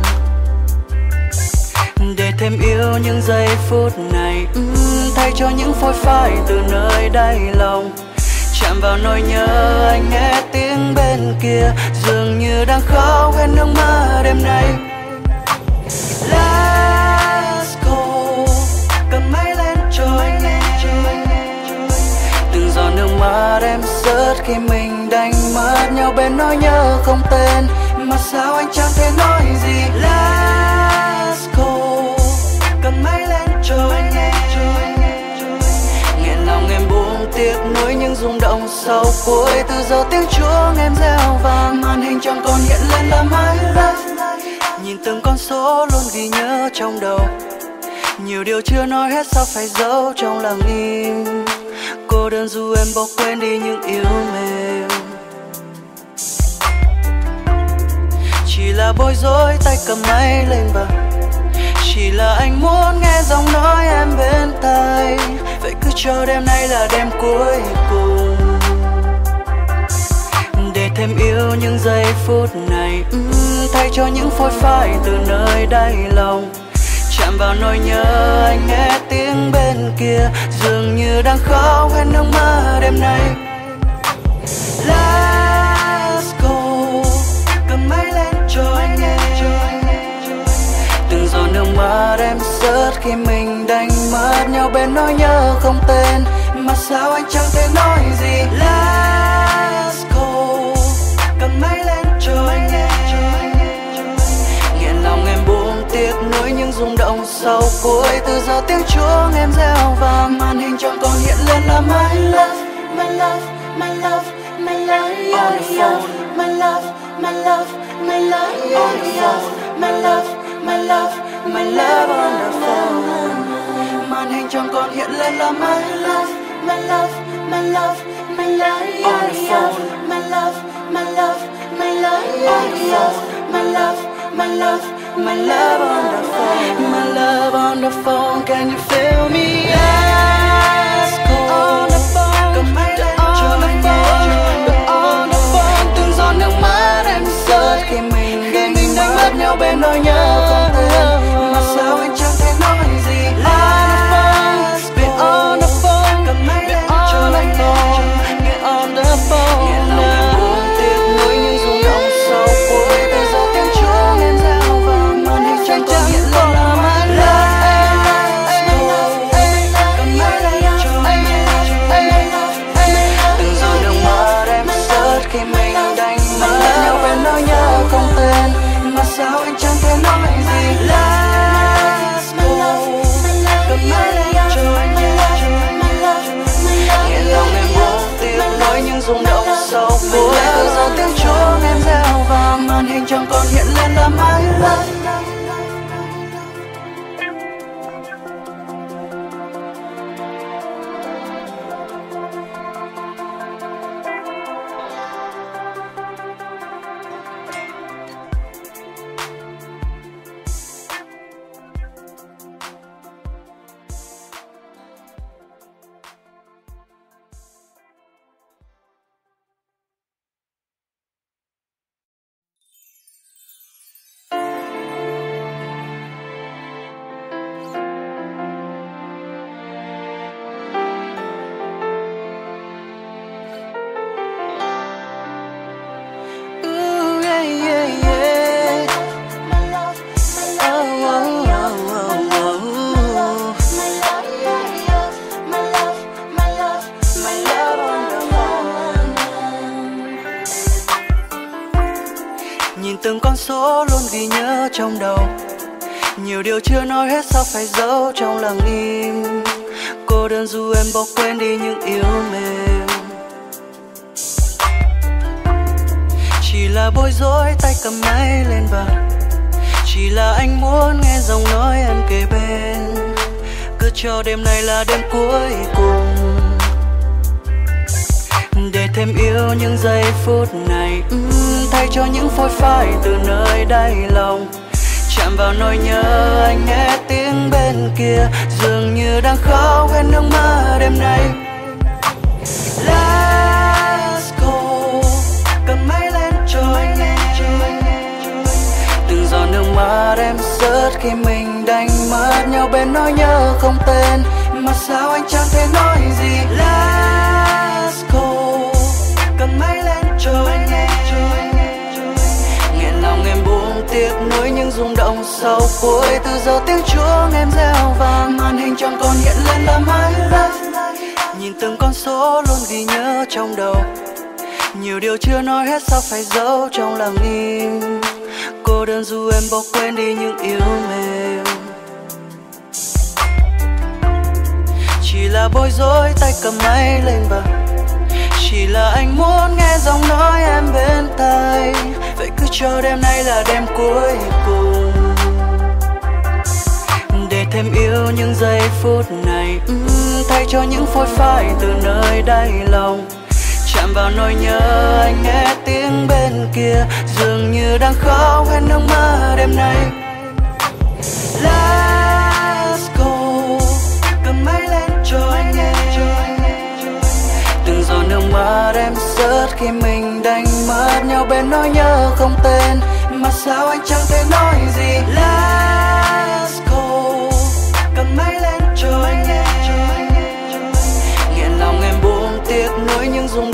C: để thêm yêu những giây phút này, uhm, thay cho những phôi phai từ nơi đáy lòng. Chạm vào nỗi nhớ anh nghe tiếng bên kia, dường như đang khóc hết nước mắt đêm nay. Let's go, cầm máy lên trôi nghe, từng giọt nước mắt em rớt khi mình đánh mất nhau bên nỗi nhớ không tên, mà sao anh chẳng thể nói gì. Let's go, cầm máy lên trôi nghe, nghẹn lòng em buông tiếc nuối những rung động sau cuối, từ giờ tiếng chuông em reo vang, màn hình chẳng còn hiện lên là my life. Nhìn từng con số luôn ghi nhớ trong đầu, nhiều điều chưa nói hết sao phải giấu trong lặng im. Cô đơn dù em bỏ quên đi những yếu mềm, chỉ là bối rối tay cầm máy lên bờ, chỉ là anh muốn nghe giọng nói em bên tai. Vậy cứ cho đêm nay là đêm cuối cùng, để thêm yêu những giây phút này, uhm, thay cho những phôi phai từ nơi đáy lòng. Chạm chạm vào nỗi nhớ anh nghe tiếng bên kia dường như đang khóc hết nước mắt đêm nay. Let's go, cầm máy lên cho anh nghe từng giọt nước mắt em rớt khi mình đánh mất nhau bên nỗi nhớ không tên mà sao anh chẳng thể nói gì. Let's go, cầm máy lên cho anh nghe nghiện lòng em buông tiếc nuối những rung động sau cuối từ giờ tiếng chuông em reo vang màn hình trong còn hiện lên là my love, my love, my love, my love, yeah, yeah. My love, my love, my love, yeah, yeah. My love, my love, my love on the phone. Màn hình trong còn hiện lên là my love, my love, my love, my love, yeah, yeah. My love, my love, my love, yeah, yeah. My love, my love, my love on the phone. My love on the phone, can you feel me? Let's go on the phone, cầm máy lên cho anh nghe. On the phone, từng giọt nước mắt em rớt khi mình đánh mất nhau bên nỗi nhớ không tên mà sao anh chẳng thể nói gì. Let's be on the phone, cầm máy lên cho anh nghe. Get on the phone, nghe lòng em buông tiếc nuối những rung động sau cuối từ giờ tiếng chuông em reo vang màn hình chẳng còn hiện lên là my love. Cầm máy lên cho anh nghe từng giọt nước mắt em rớt khi mình đánh mất nhau bên nỗi nhớ không tên mà sao anh chẳng thể nói gì. Let's go, cầm máy lên cho anh nghe nghiện lòng em buông tiếc nuối những rung động sau cuối từ giờ tiếng chuông em reo vang màn hình trong còn hiện lên là my love. Nhìn từng con số luôn ghi nhớ trong đầu, nhiều điều chưa nói hết sao phải giấu trong lặng im. Cô đơn dù em bỏ quên đi những yếu mềm, chỉ là bối rối tay cầm máy lên bờ. Chỉ là anh muốn nghe giọng nói em kề bên, cứ cho đêm này là đêm cuối cùng, để thêm yêu những giây phút này, uhm, thay cho những phôi phai từ nơi đáy lòng. Chạm vào nỗi nhớ anh nghe tiếng bên kia dường như đang khóc hết nước mắt đêm nay. Let's go, cầm máy lên cho anh nghe từng giọt nước mắt em rớt khi mình đánh mất nhau bên nỗi nhớ không tên mà sao anh chẳng thể nói gì. Let's go, cầm máy lên cho anh nghe nghiện lòng em buông tiếc nuối những rung động sau cuối từ giờ tiếng chuông em reo vang màn hình trong còn hiện lên là my love. Nhìn từng con số luôn ghi nhớ trong đầu, nhiều điều chưa nói hết sao phải giấu trong lặng im. Cô đơn dù em bỏ quên đi những yếu mềm, chỉ là bối rối tay cầm máy lên bờ. Chỉ là anh muốn nghe giọng nói em bên tai, vậy cứ cho đêm nay là đêm cuối cùng, để thêm yêu những giây phút này, uhm, thay cho những phôi phai từ nơi đáy lòng. Chạm vào nỗi nhớ anh nghe tiếng bên kia dường như đang khóc hết nước mắt đêm nay. Let's go, cầm máy lên cho anh nghe từng giọt nước mắt em rớt khi mình đánh mất nhau bên nỗi nhớ không tên mà sao anh chẳng thể nói gì. Let's go,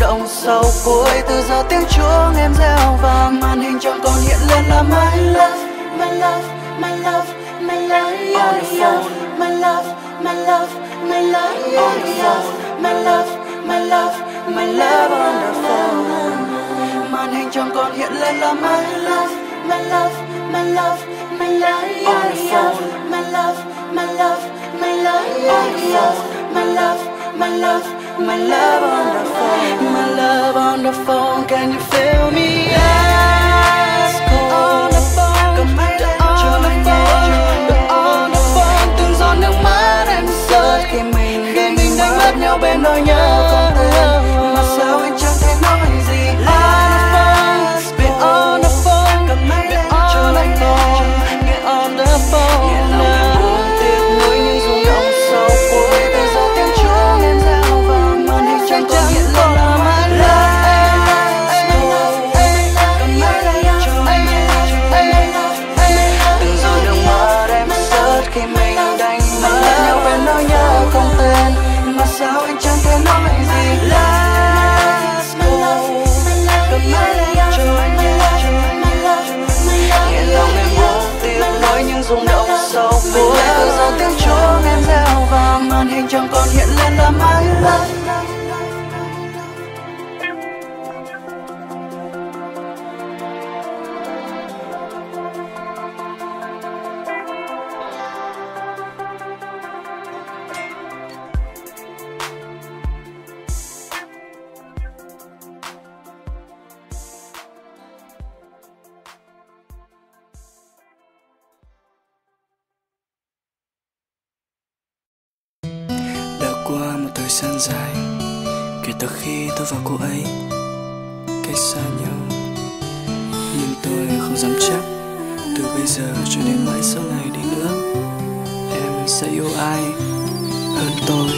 C: động sau cuối. Từ giờ tiếng chuông em reo vang, màn hình trong còn hiện lên là my love, my love, my love, my love, yeah, yeah. My love, my love, my love, yeah, yeah. My love, my love, my love on the phone. Màn hình trong còn hiện lên là my love, my love, my love, my love, yeah, yeah. My love, my love, my love, yeah, yeah. My love, my love, my love on the phone. My love on the phone, can you feel me? Ask on the phone, cầm máy lên cho anh nghe. On the phone, từng giọt nước mắt em rơi khi mình khi mình đánh mất nhau bên nỗi nhớ không tên. Mà sao anh chẳng thể nói gì? Ask be on the phone, cầm máy lên cho anh nghe. Get on the phone. Sao anh chẳng thể nói gì? Let's go. Cầm máy lên cho anh nghe. Nghe lòng em vô tiếng nói những rung động sau cuối. Từ giờ tiếng chuông em reo vang, màn hình chẳng còn hiện lên là my love.
G: Qua một thời gian dài kể từ khi tôi và cô ấy cách xa nhau, nhưng tôi không dám chắc từ bây giờ cho đến mãi sau này đi nữa em sẽ yêu ai hơn tôi.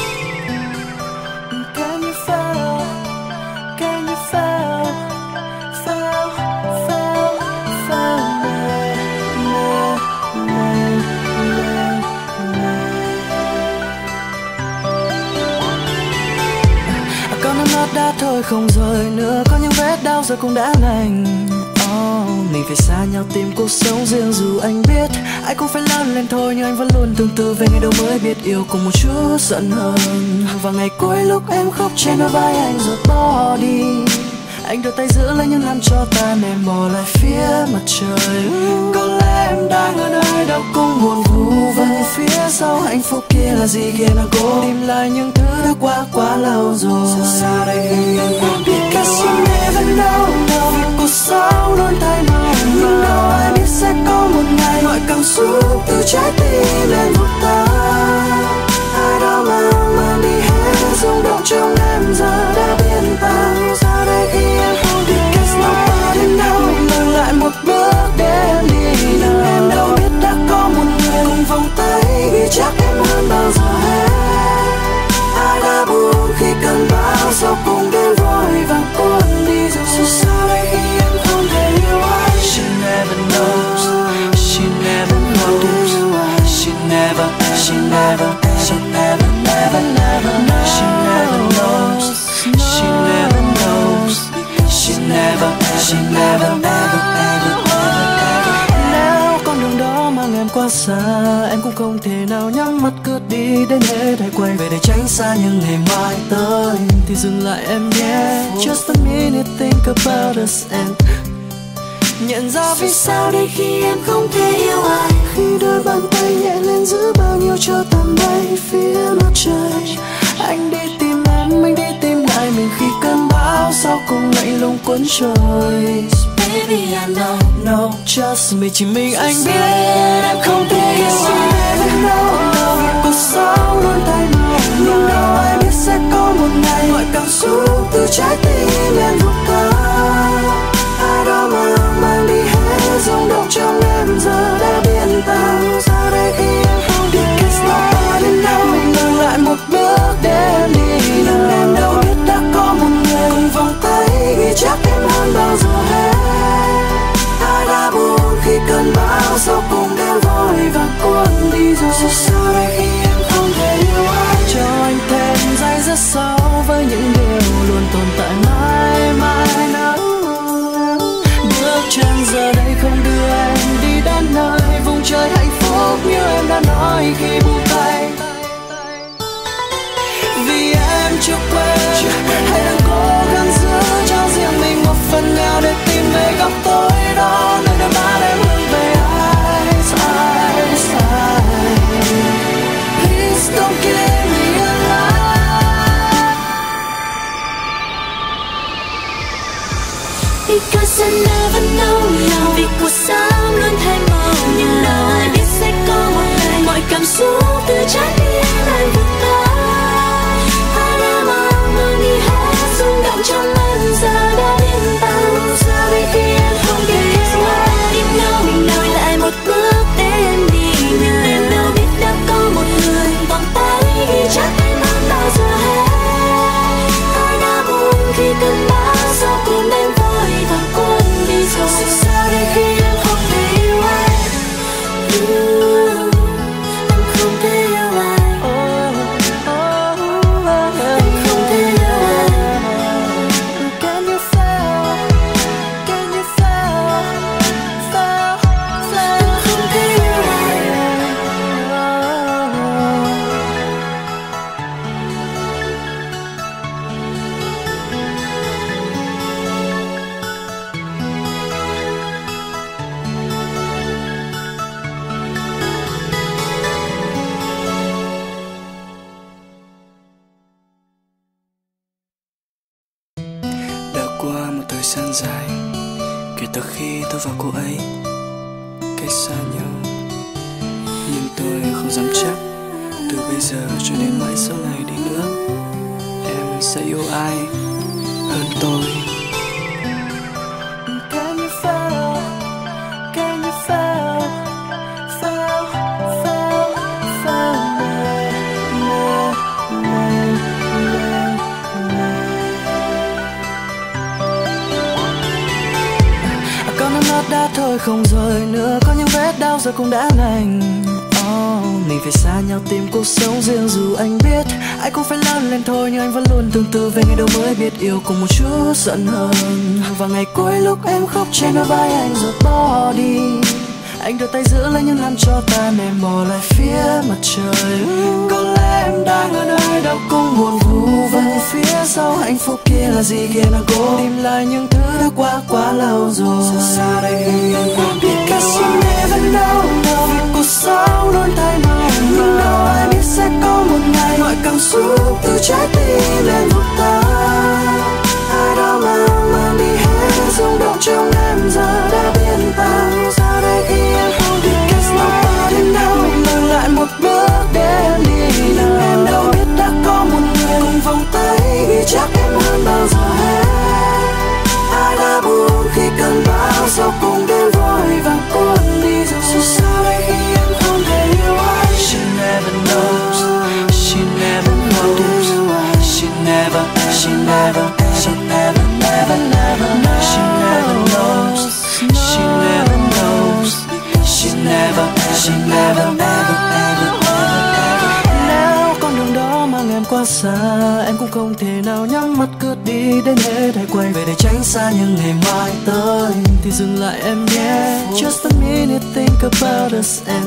C: Can you feel, can you feel, feel, feel, feel me, me, me, me, me. Có nước mắt đã thôi không rơi nữa, có những vết đau giờ cũng đã lành. Oh, mình phải xa nhau tìm cuộc sống riêng, dù anh biết ai cũng phải lớn lên thôi, nhưng anh vẫn luôn tương tư về ngày đầu mới biết yêu cùng một chút giận hờn. Và ngày cuối lúc em khóc trên đôi vai anh rồi bỏ đi, anh đưa tay giữ lấy những năm cho tan em bỏ lại phía mặt trời. Có lẽ em đang ở nơi đâu cũng buồn vu vơ, phía sau hạnh phúc kia là gì kia là cố tìm lại những thứ đã qua quá lâu rồi. Sao đây khi em không biết? Because you never know, know. Vì cuộc sống luôn thay đổi, nhưng đâu ai biết sẽ có một ngày mọi cảm xúc từ trái tim lên một tay. Ai đó mang mang đi hết rung động trong em giờ đã biến tan. Sao đây khi em không biết? Because nobody know. Mình lùi lại một bước để em đi nào. Em đâu biết đã có một người cùng vòng tay vì chắc em hơn bao giờ hết. Ai đã buồn khi cơn bão sau cùng đến vội vàng cuốn đi rồi. So sao đây khi em không thể yêu ai? She never knows, she never knows, she never, she never, she never, never, never, she never knows, she never knows, she never, she never, never, ever, ever. Nếu con đường đó mang em quá xa, em cũng không thể nào nhắm mắt cướp đi đến hết hay quay về để tránh xa, nhưng ngày mai tới thì dừng lại em nhé. Just a minute, think about us and nhận ra vì sao đây khi em không thể yêu ai. Khi đôi bàn tay nhẹ lên giữ bao nhiêu cho tàn bay phía mặt trời. Anh đi tìm em, anh đi tìm lại mình khi cơn bão sau cùng lạnh lùng cuốn trôi. Baby I know, no, just me, chỉ mình anh biết em không thể yêu ai. Vì cuộc sống luôn thay đổi, nhưng đâu ai biết sẽ có một ngày mọi cảm xúc từ trái tim lên vụt tay. Ai đó mang mang đi hết rung động trong em giờ đã biến tan. Sao đây khi em không biết? Because nobody know. Mình ngừng lại một bước để em đi, nhưng em đâu biết đã có một người cùng vòng tay vì chắc em hơn bao giờ hết. Ai đã buồn khi cơn bão sau cùng đến vội vàng cuốn đi rồi. So sao đây khi em không thể yêu ai? Cho anh thêm giây rất sâu với những điều luôn tồn tại
F: Because I never know, no. Vì cuộc sống luôn thay màu, nhưng đâu ai biết sẽ có một ngày mọi cảm xúc từ trái tim anh vụt tới. Hai đã mong mang đi hết rung động trong anh giờ đã biến tan. Giờ đây khi em không thể yêu ai, biết đâu mình lùi lại một bước để em đi, nhưng em đâu biết đã có một người vòng tay ghi chắc em hơn bao giờ hết. Hai đã buồn khi cơn bão sau cùng đến vội vàng cuốn đi rồi. Sao đây khi em không thể yêu ai, em không thể yêu ai, em không thể yêu ai. Can you feel, can you feel, feel, feel. Em không thể yêu ai.
C: Đã qua một thời gian dài kể từ khi tôi và cô ấy cách xa nhau, nhưng tôi không dám chắc từ bây giờ cho đến mãi sau này đi nữa em sẽ yêu ai hơn tôi.
F: Can you feel, can you feel, feel, feel, feel me, me, me, me.
C: Có nước mắt đã thôi không rơi nữa, có những vết đau giờ cũng đã lành. Oh, mình phải xa nhau tìm cuộc sống riêng, dù anh biết ai cũng phải lớn lên thôi, nhưng anh vẫn luôn tương tư về ngày đầu mới biết yêu cùng một chút giận hờn. Và ngày cuối lúc em khóc trên đôi vai anh rồi bỏ đi, anh đưa tay giữ lấy những năm cho tan em bỏ lại phía mặt trời. Có lẽ em đang ở nơi đâu cũng buồn vu vơ, phía sau hạnh phúc kia là gì kia nào cố tìm lại những thứ đã qua quá lâu rồi. Sao đây khi em không biết, because you never know, know. Vì cuộc sống luôn thay màu, nhưng đâu ai biết sẽ có một ngày mọi cảm xúc từ trái tim lên vụt tan. Ai đó mang mang đi hết rung động trong em giờ đã biến tan. Sao đây khi em không biết, because nobody know. Mình lùi lại một bước để em đi, nhưng em đâu biết đã có một người cùng vòng tay ghi chắc em hơn bao giờ hết. Ai đã buồn khi cơn bão sau cùng đến vội vàng cuốn đi rồi. So sao đây khi em không thể yêu ai. She never knows, she never knows, she never, she never, she never, never, never knows. She never knows, she never knows, she never, she never, ever, ever, ever, ever. Nếu con đường đó mang em quá xa, em cũng không thể nào nhắm mắt cướp đi đến hết. Hãy quay về để tránh xa những ngày mai tới thì dừng lại em nhé. Just a minute, think about us and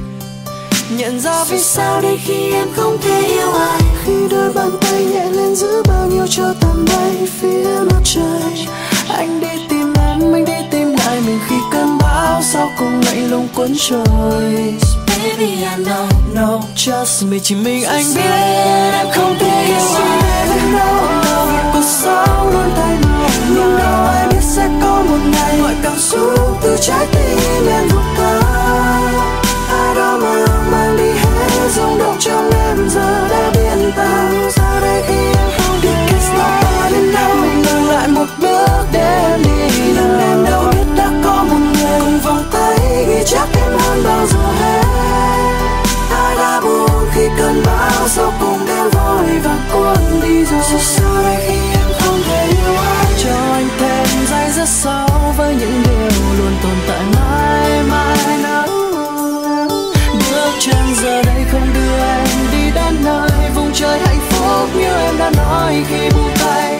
C: nhận ra vì sao đây khi em không thể yêu ai. Khi đôi bàn tay nhẹ lên giữ bao nhiêu cho tàn bay phía mặt trời. Anh đi tìm em, anh đi tìm lại mình khi cơn bão sau cùng lạnh lùng cuốn trôi. Baby I know, no, just me, chỉ mình anh biết em không thể yêu ai. Vì cuộc sống luôn thay màu, nhưng đâu ai biết sẽ có một ngày mọi cảm xúc từ trái tim em vụt tan. Ai đó mang mang đi hết rung động trong em giờ đã biến tan. Sao đây khi em không biết, because nobody know. Mình ngừng lại một bước để em đi, nhưng em đâu biết đã có một người cùng vòng tay ghi chắc em hơn bao giờ hết. Ai đã buồn khi cơn bão sau cùng đến vội vàng cuốn đi rồi. So sao đây khi em không thể yêu ai. Cho anh thêm giây rất sâu với những điều luôn tồn tại mãi mãi nắng. Bước chân giờ đây không đưa em đi đến nơi vùng trời hạnh phúc như em đã nói khi buông tay.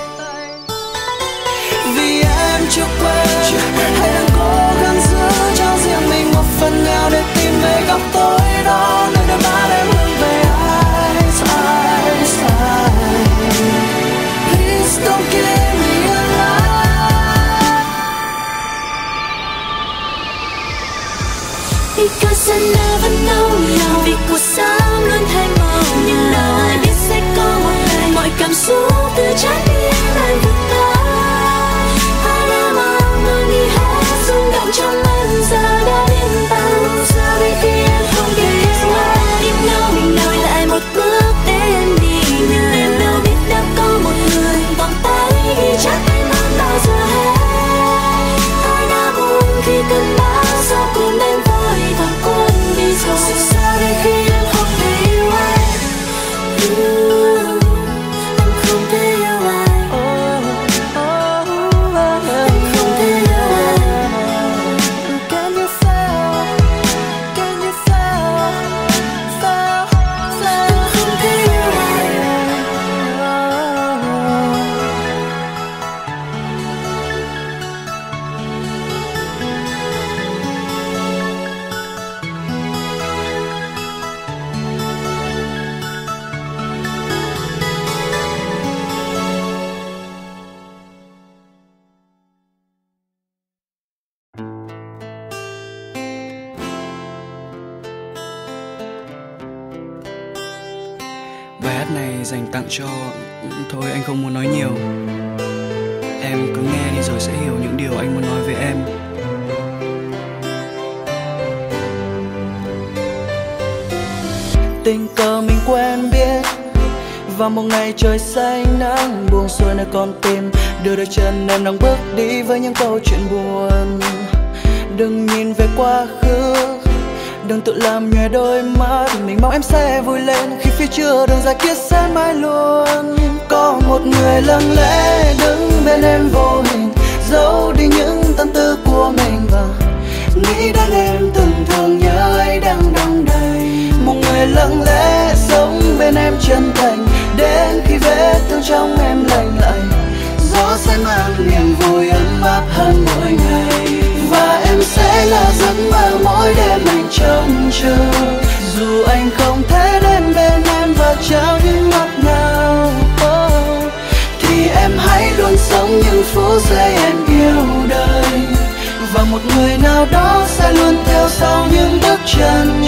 C: Vì em chưa quên, hãy đang cố gắng giữ cho riêng mình một phần nào để tìm về góc tối đó, nơi đôi mắt em hướng về ai, ai, ai. Please don't give me a lie.
F: Because I never know, no. Vì cuộc sống luôn thay màu, nhưng đâu ai biết sẽ có một ngày mọi cảm xúc từ trái tim anh vụt tan. Ai
C: này dành tặng cho... Thôi anh không muốn nói nhiều. Em cứ nghe đi rồi sẽ hiểu những điều anh muốn nói với em.
I: Tình cờ mình quen biết vào một ngày trời xanh nắng buông xuôi nơi con tim, đưa đôi chân em đang bước đi với những câu chuyện buồn. Đừng nhìn về quá khứ, đừng tự làm nhòe đôi mắt, mình mong em sẽ vui lên khi phía trước đường dài kia sẽ mãi luôn. Có một người lặng lẽ đứng bên em vô hình, giấu đi những tâm tư của mình và nghĩ đến em từng thường nhớ ấy đang đong đầy. Một người lặng lẽ sống bên em chân thành, đến khi vết thương trong em lành lại, gió sẽ mang niềm vui ấm áp hơn mỗi ngày. Và em sẽ là giấc mơ mỗi đêm anh trông chờ, dù anh không thể đến bên em và trao những ngọt ngào. Oh, thì em hãy luôn sống những phút giây em yêu đời, và một người nào đó sẽ luôn theo sau những bước chân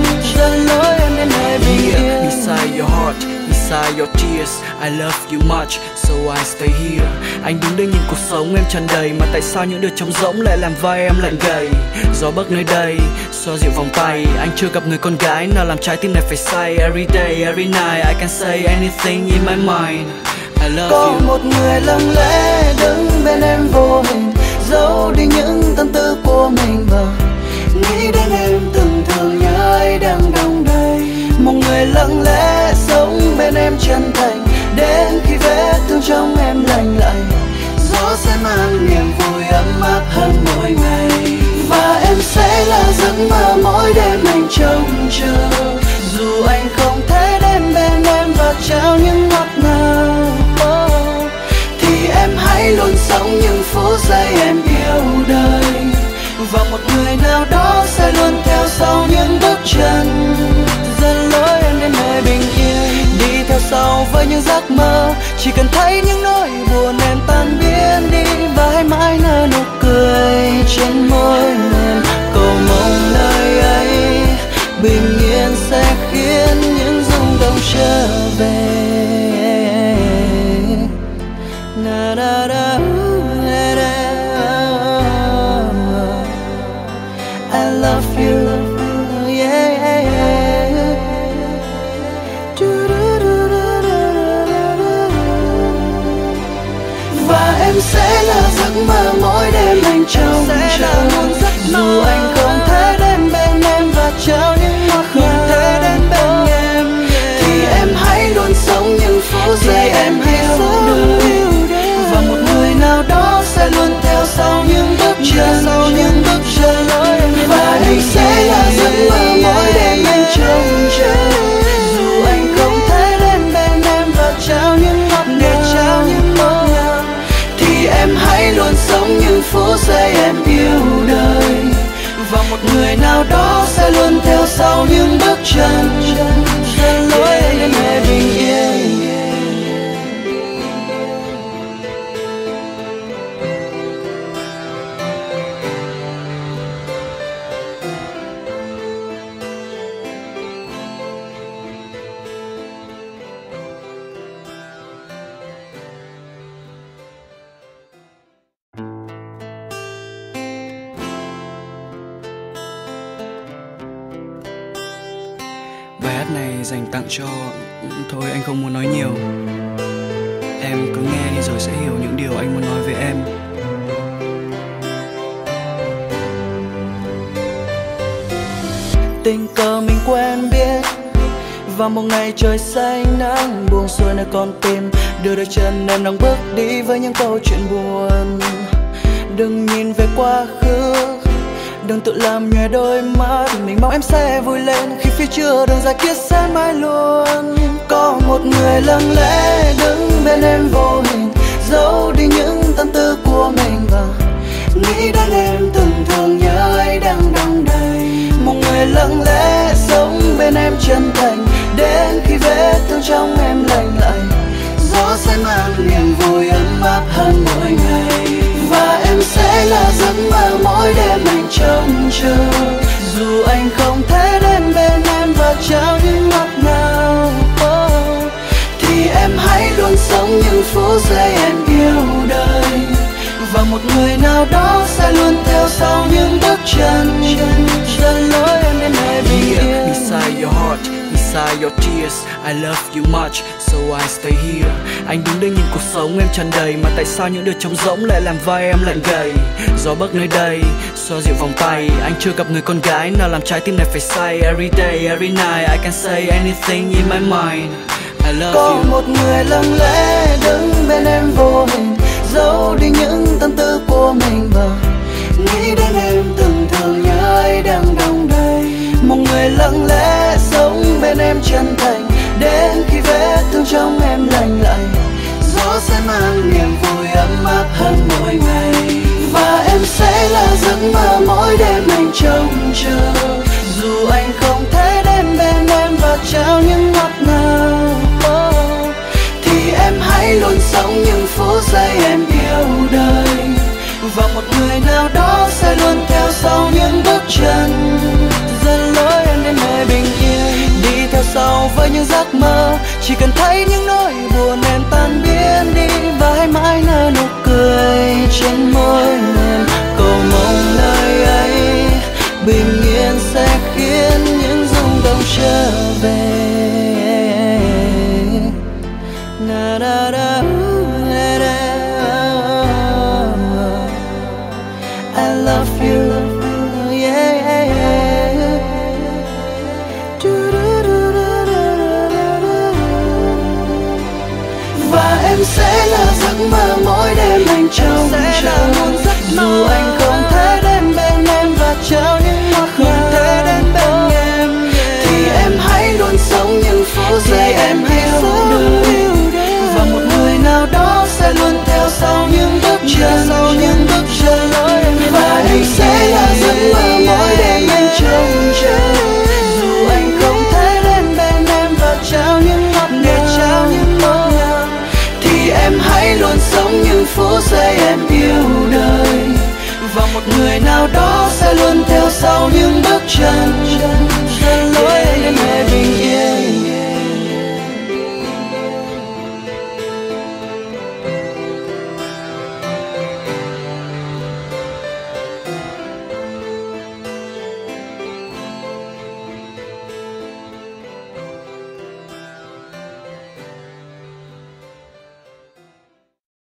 I: dẫn lối em đến nơi bình yên.
C: Beside your heart, beside your tears, I love you much, so I stay here. Anh đứng đây nhìn cuộc sống em tràn đầy, mà tại sao những điều trống rỗng lại làm vai em lạnh gầy. Gió bấc nơi đây, xoa dịu vòng tay, anh chưa gặp người con gái nào làm trái tim này phải say. Every day, every night, I can say anything in my mind. I love
I: Có
C: you.
I: một người lặng lẽ đứng bên em vô hình, giấu đi những tâm tư của mình và nghĩ đến em từng thường nhớ ấy đang đong đầy. Một người lặng lẽ sống bên em chân thành, đến khi vết thương trong em lành lại, gió sẽ mang niềm vui ấm áp hơn mỗi ngày. Và em sẽ là giấc mơ mỗi đêm anh trông chờ, dù anh không thể đến bên em và trao những ngọt ngào. Oh, thì em hãy luôn sống những phút giây em yêu đời, và một người nào đó sẽ luôn theo sau những bước chân dẫn lối em đến nơi bình yên. Đi theo sau với những giấc mơ, chỉ cần thấy những nỗi buồn em tan biến đi, và hãy mãi nở nụ cười trên môi em. Cầu mong lời ấy bình yên sẽ khiến những rung động trở về. Na, na, na, na, na. I love you, yeah, yeah, yeah. Và em sẽ là giấc mơ mỗi đêm anh trông chờ, dù anh không thể đến bên em và trao những ngọt ngào. Thì em hãy luôn sống những phút giây em yêu đời, và một người nào đó sẽ luôn theo sau những bước chân sau những bước chân. Và em sẽ là giấc mơ mỗi đêm anh trông chờ, dù anh không thể đến bên em và trao những ngọt ngào. Thì em hãy luôn sống những phút giây em yêu đời, và một người nào đó sẽ luôn theo sau những bước chân dẫn lối em đến nơi bình yên.
C: Bài hát này dành tặng cho... Thôi anh không muốn nói nhiều. Em cứ nghe đi rồi sẽ hiểu những điều anh muốn nói với em.
I: Tình cờ mình quen biết vào một ngày trời xanh nắng buông xuôi nơi con tim, đưa đôi chân em đang bước đi với những câu chuyện buồn. Đừng nhìn về quá khứ, đừng tự làm nhòe đôi mắt, mình mong em sẽ vui lên khi phía trước đường dài kia sẽ mãi luôn. Có một người lặng lẽ đứng bên em vô hình, giấu đi những tâm tư của mình và nghĩ đến em từng thường nhớ ấy đang đong đầy. Một người lặng lẽ sống bên em chân thành, đến khi vết thương trong em lành lại, gió sẽ mang niềm vui ấm áp hơn mỗi ngày. Và em sẽ là giấc mơ mỗi đêm anh trông chờ, dù anh không thể đến bên em và trao những ngọt ngào. Oh, phút giây em yêu đời. Và một người nào đó sẽ luôn theo sau những bước chân dẫn lối em đến nơi bình yên.
C: Beside your heart, beside your tears, I love you much, so I stay here. Anh đứng đây nhìn cuộc sống em tràn đầy, mà tại sao những điều trống rỗng lại làm vai em lạnh gầy. Gió bấc nơi đây, xoa dịu vòng tay. Anh chưa gặp người con gái nào làm trái tim này phải say. Every day, every night, I can say anything in my mind. I love
I: Có
C: you.
I: một người lặng lẽ đứng bên em vô hình, giấu đi những tâm tư của mình và nghĩ đến em từng thường nhớ ai đang đong đầy. Một người lặng lẽ sống bên em chân thành, đến khi vết thương trong em lành lại, gió sẽ mang niềm vui ấm áp hơn mỗi ngày. Và em sẽ là giấc mơ mỗi đêm anh trông chờ, dù anh không thể đến bên em và trao những ngọt ngào. Oh, thì em hãy luôn sống những phút giây em yêu đời. Và một người nào đó sẽ luôn theo sau những bước chân dẫn lối em đến nơi bình yên. Đi theo sau với những giấc mơ, chỉ cần thấy những nỗi buồn em tan biến đi, và hãy mãi nở nụ cười trên môi em. Cầu mong nơi ấy bình yên sẽ khiến những rung động trở về. Na, da, da, da, da. I love you, yeah, yeah, yeah. Du, du, du, du, du, du, du. Và em sẽ là giấc mơ mỗi đêm anh trông chờ, dù anh không thể đến bên em và trao những ngọt ngào đến bên em, thì em hãy luôn sống những phút giây em yêu đời. Và một người nào đó sẽ luôn theo sau những bước chân, sau những bước chân. Và em sẽ là giấc mơ mỗi đêm anh trông chờ, dù anh không thể đến bên em và trao những ngọt ngào, trao những ngọt ngào, thì em hãy luôn sống những phút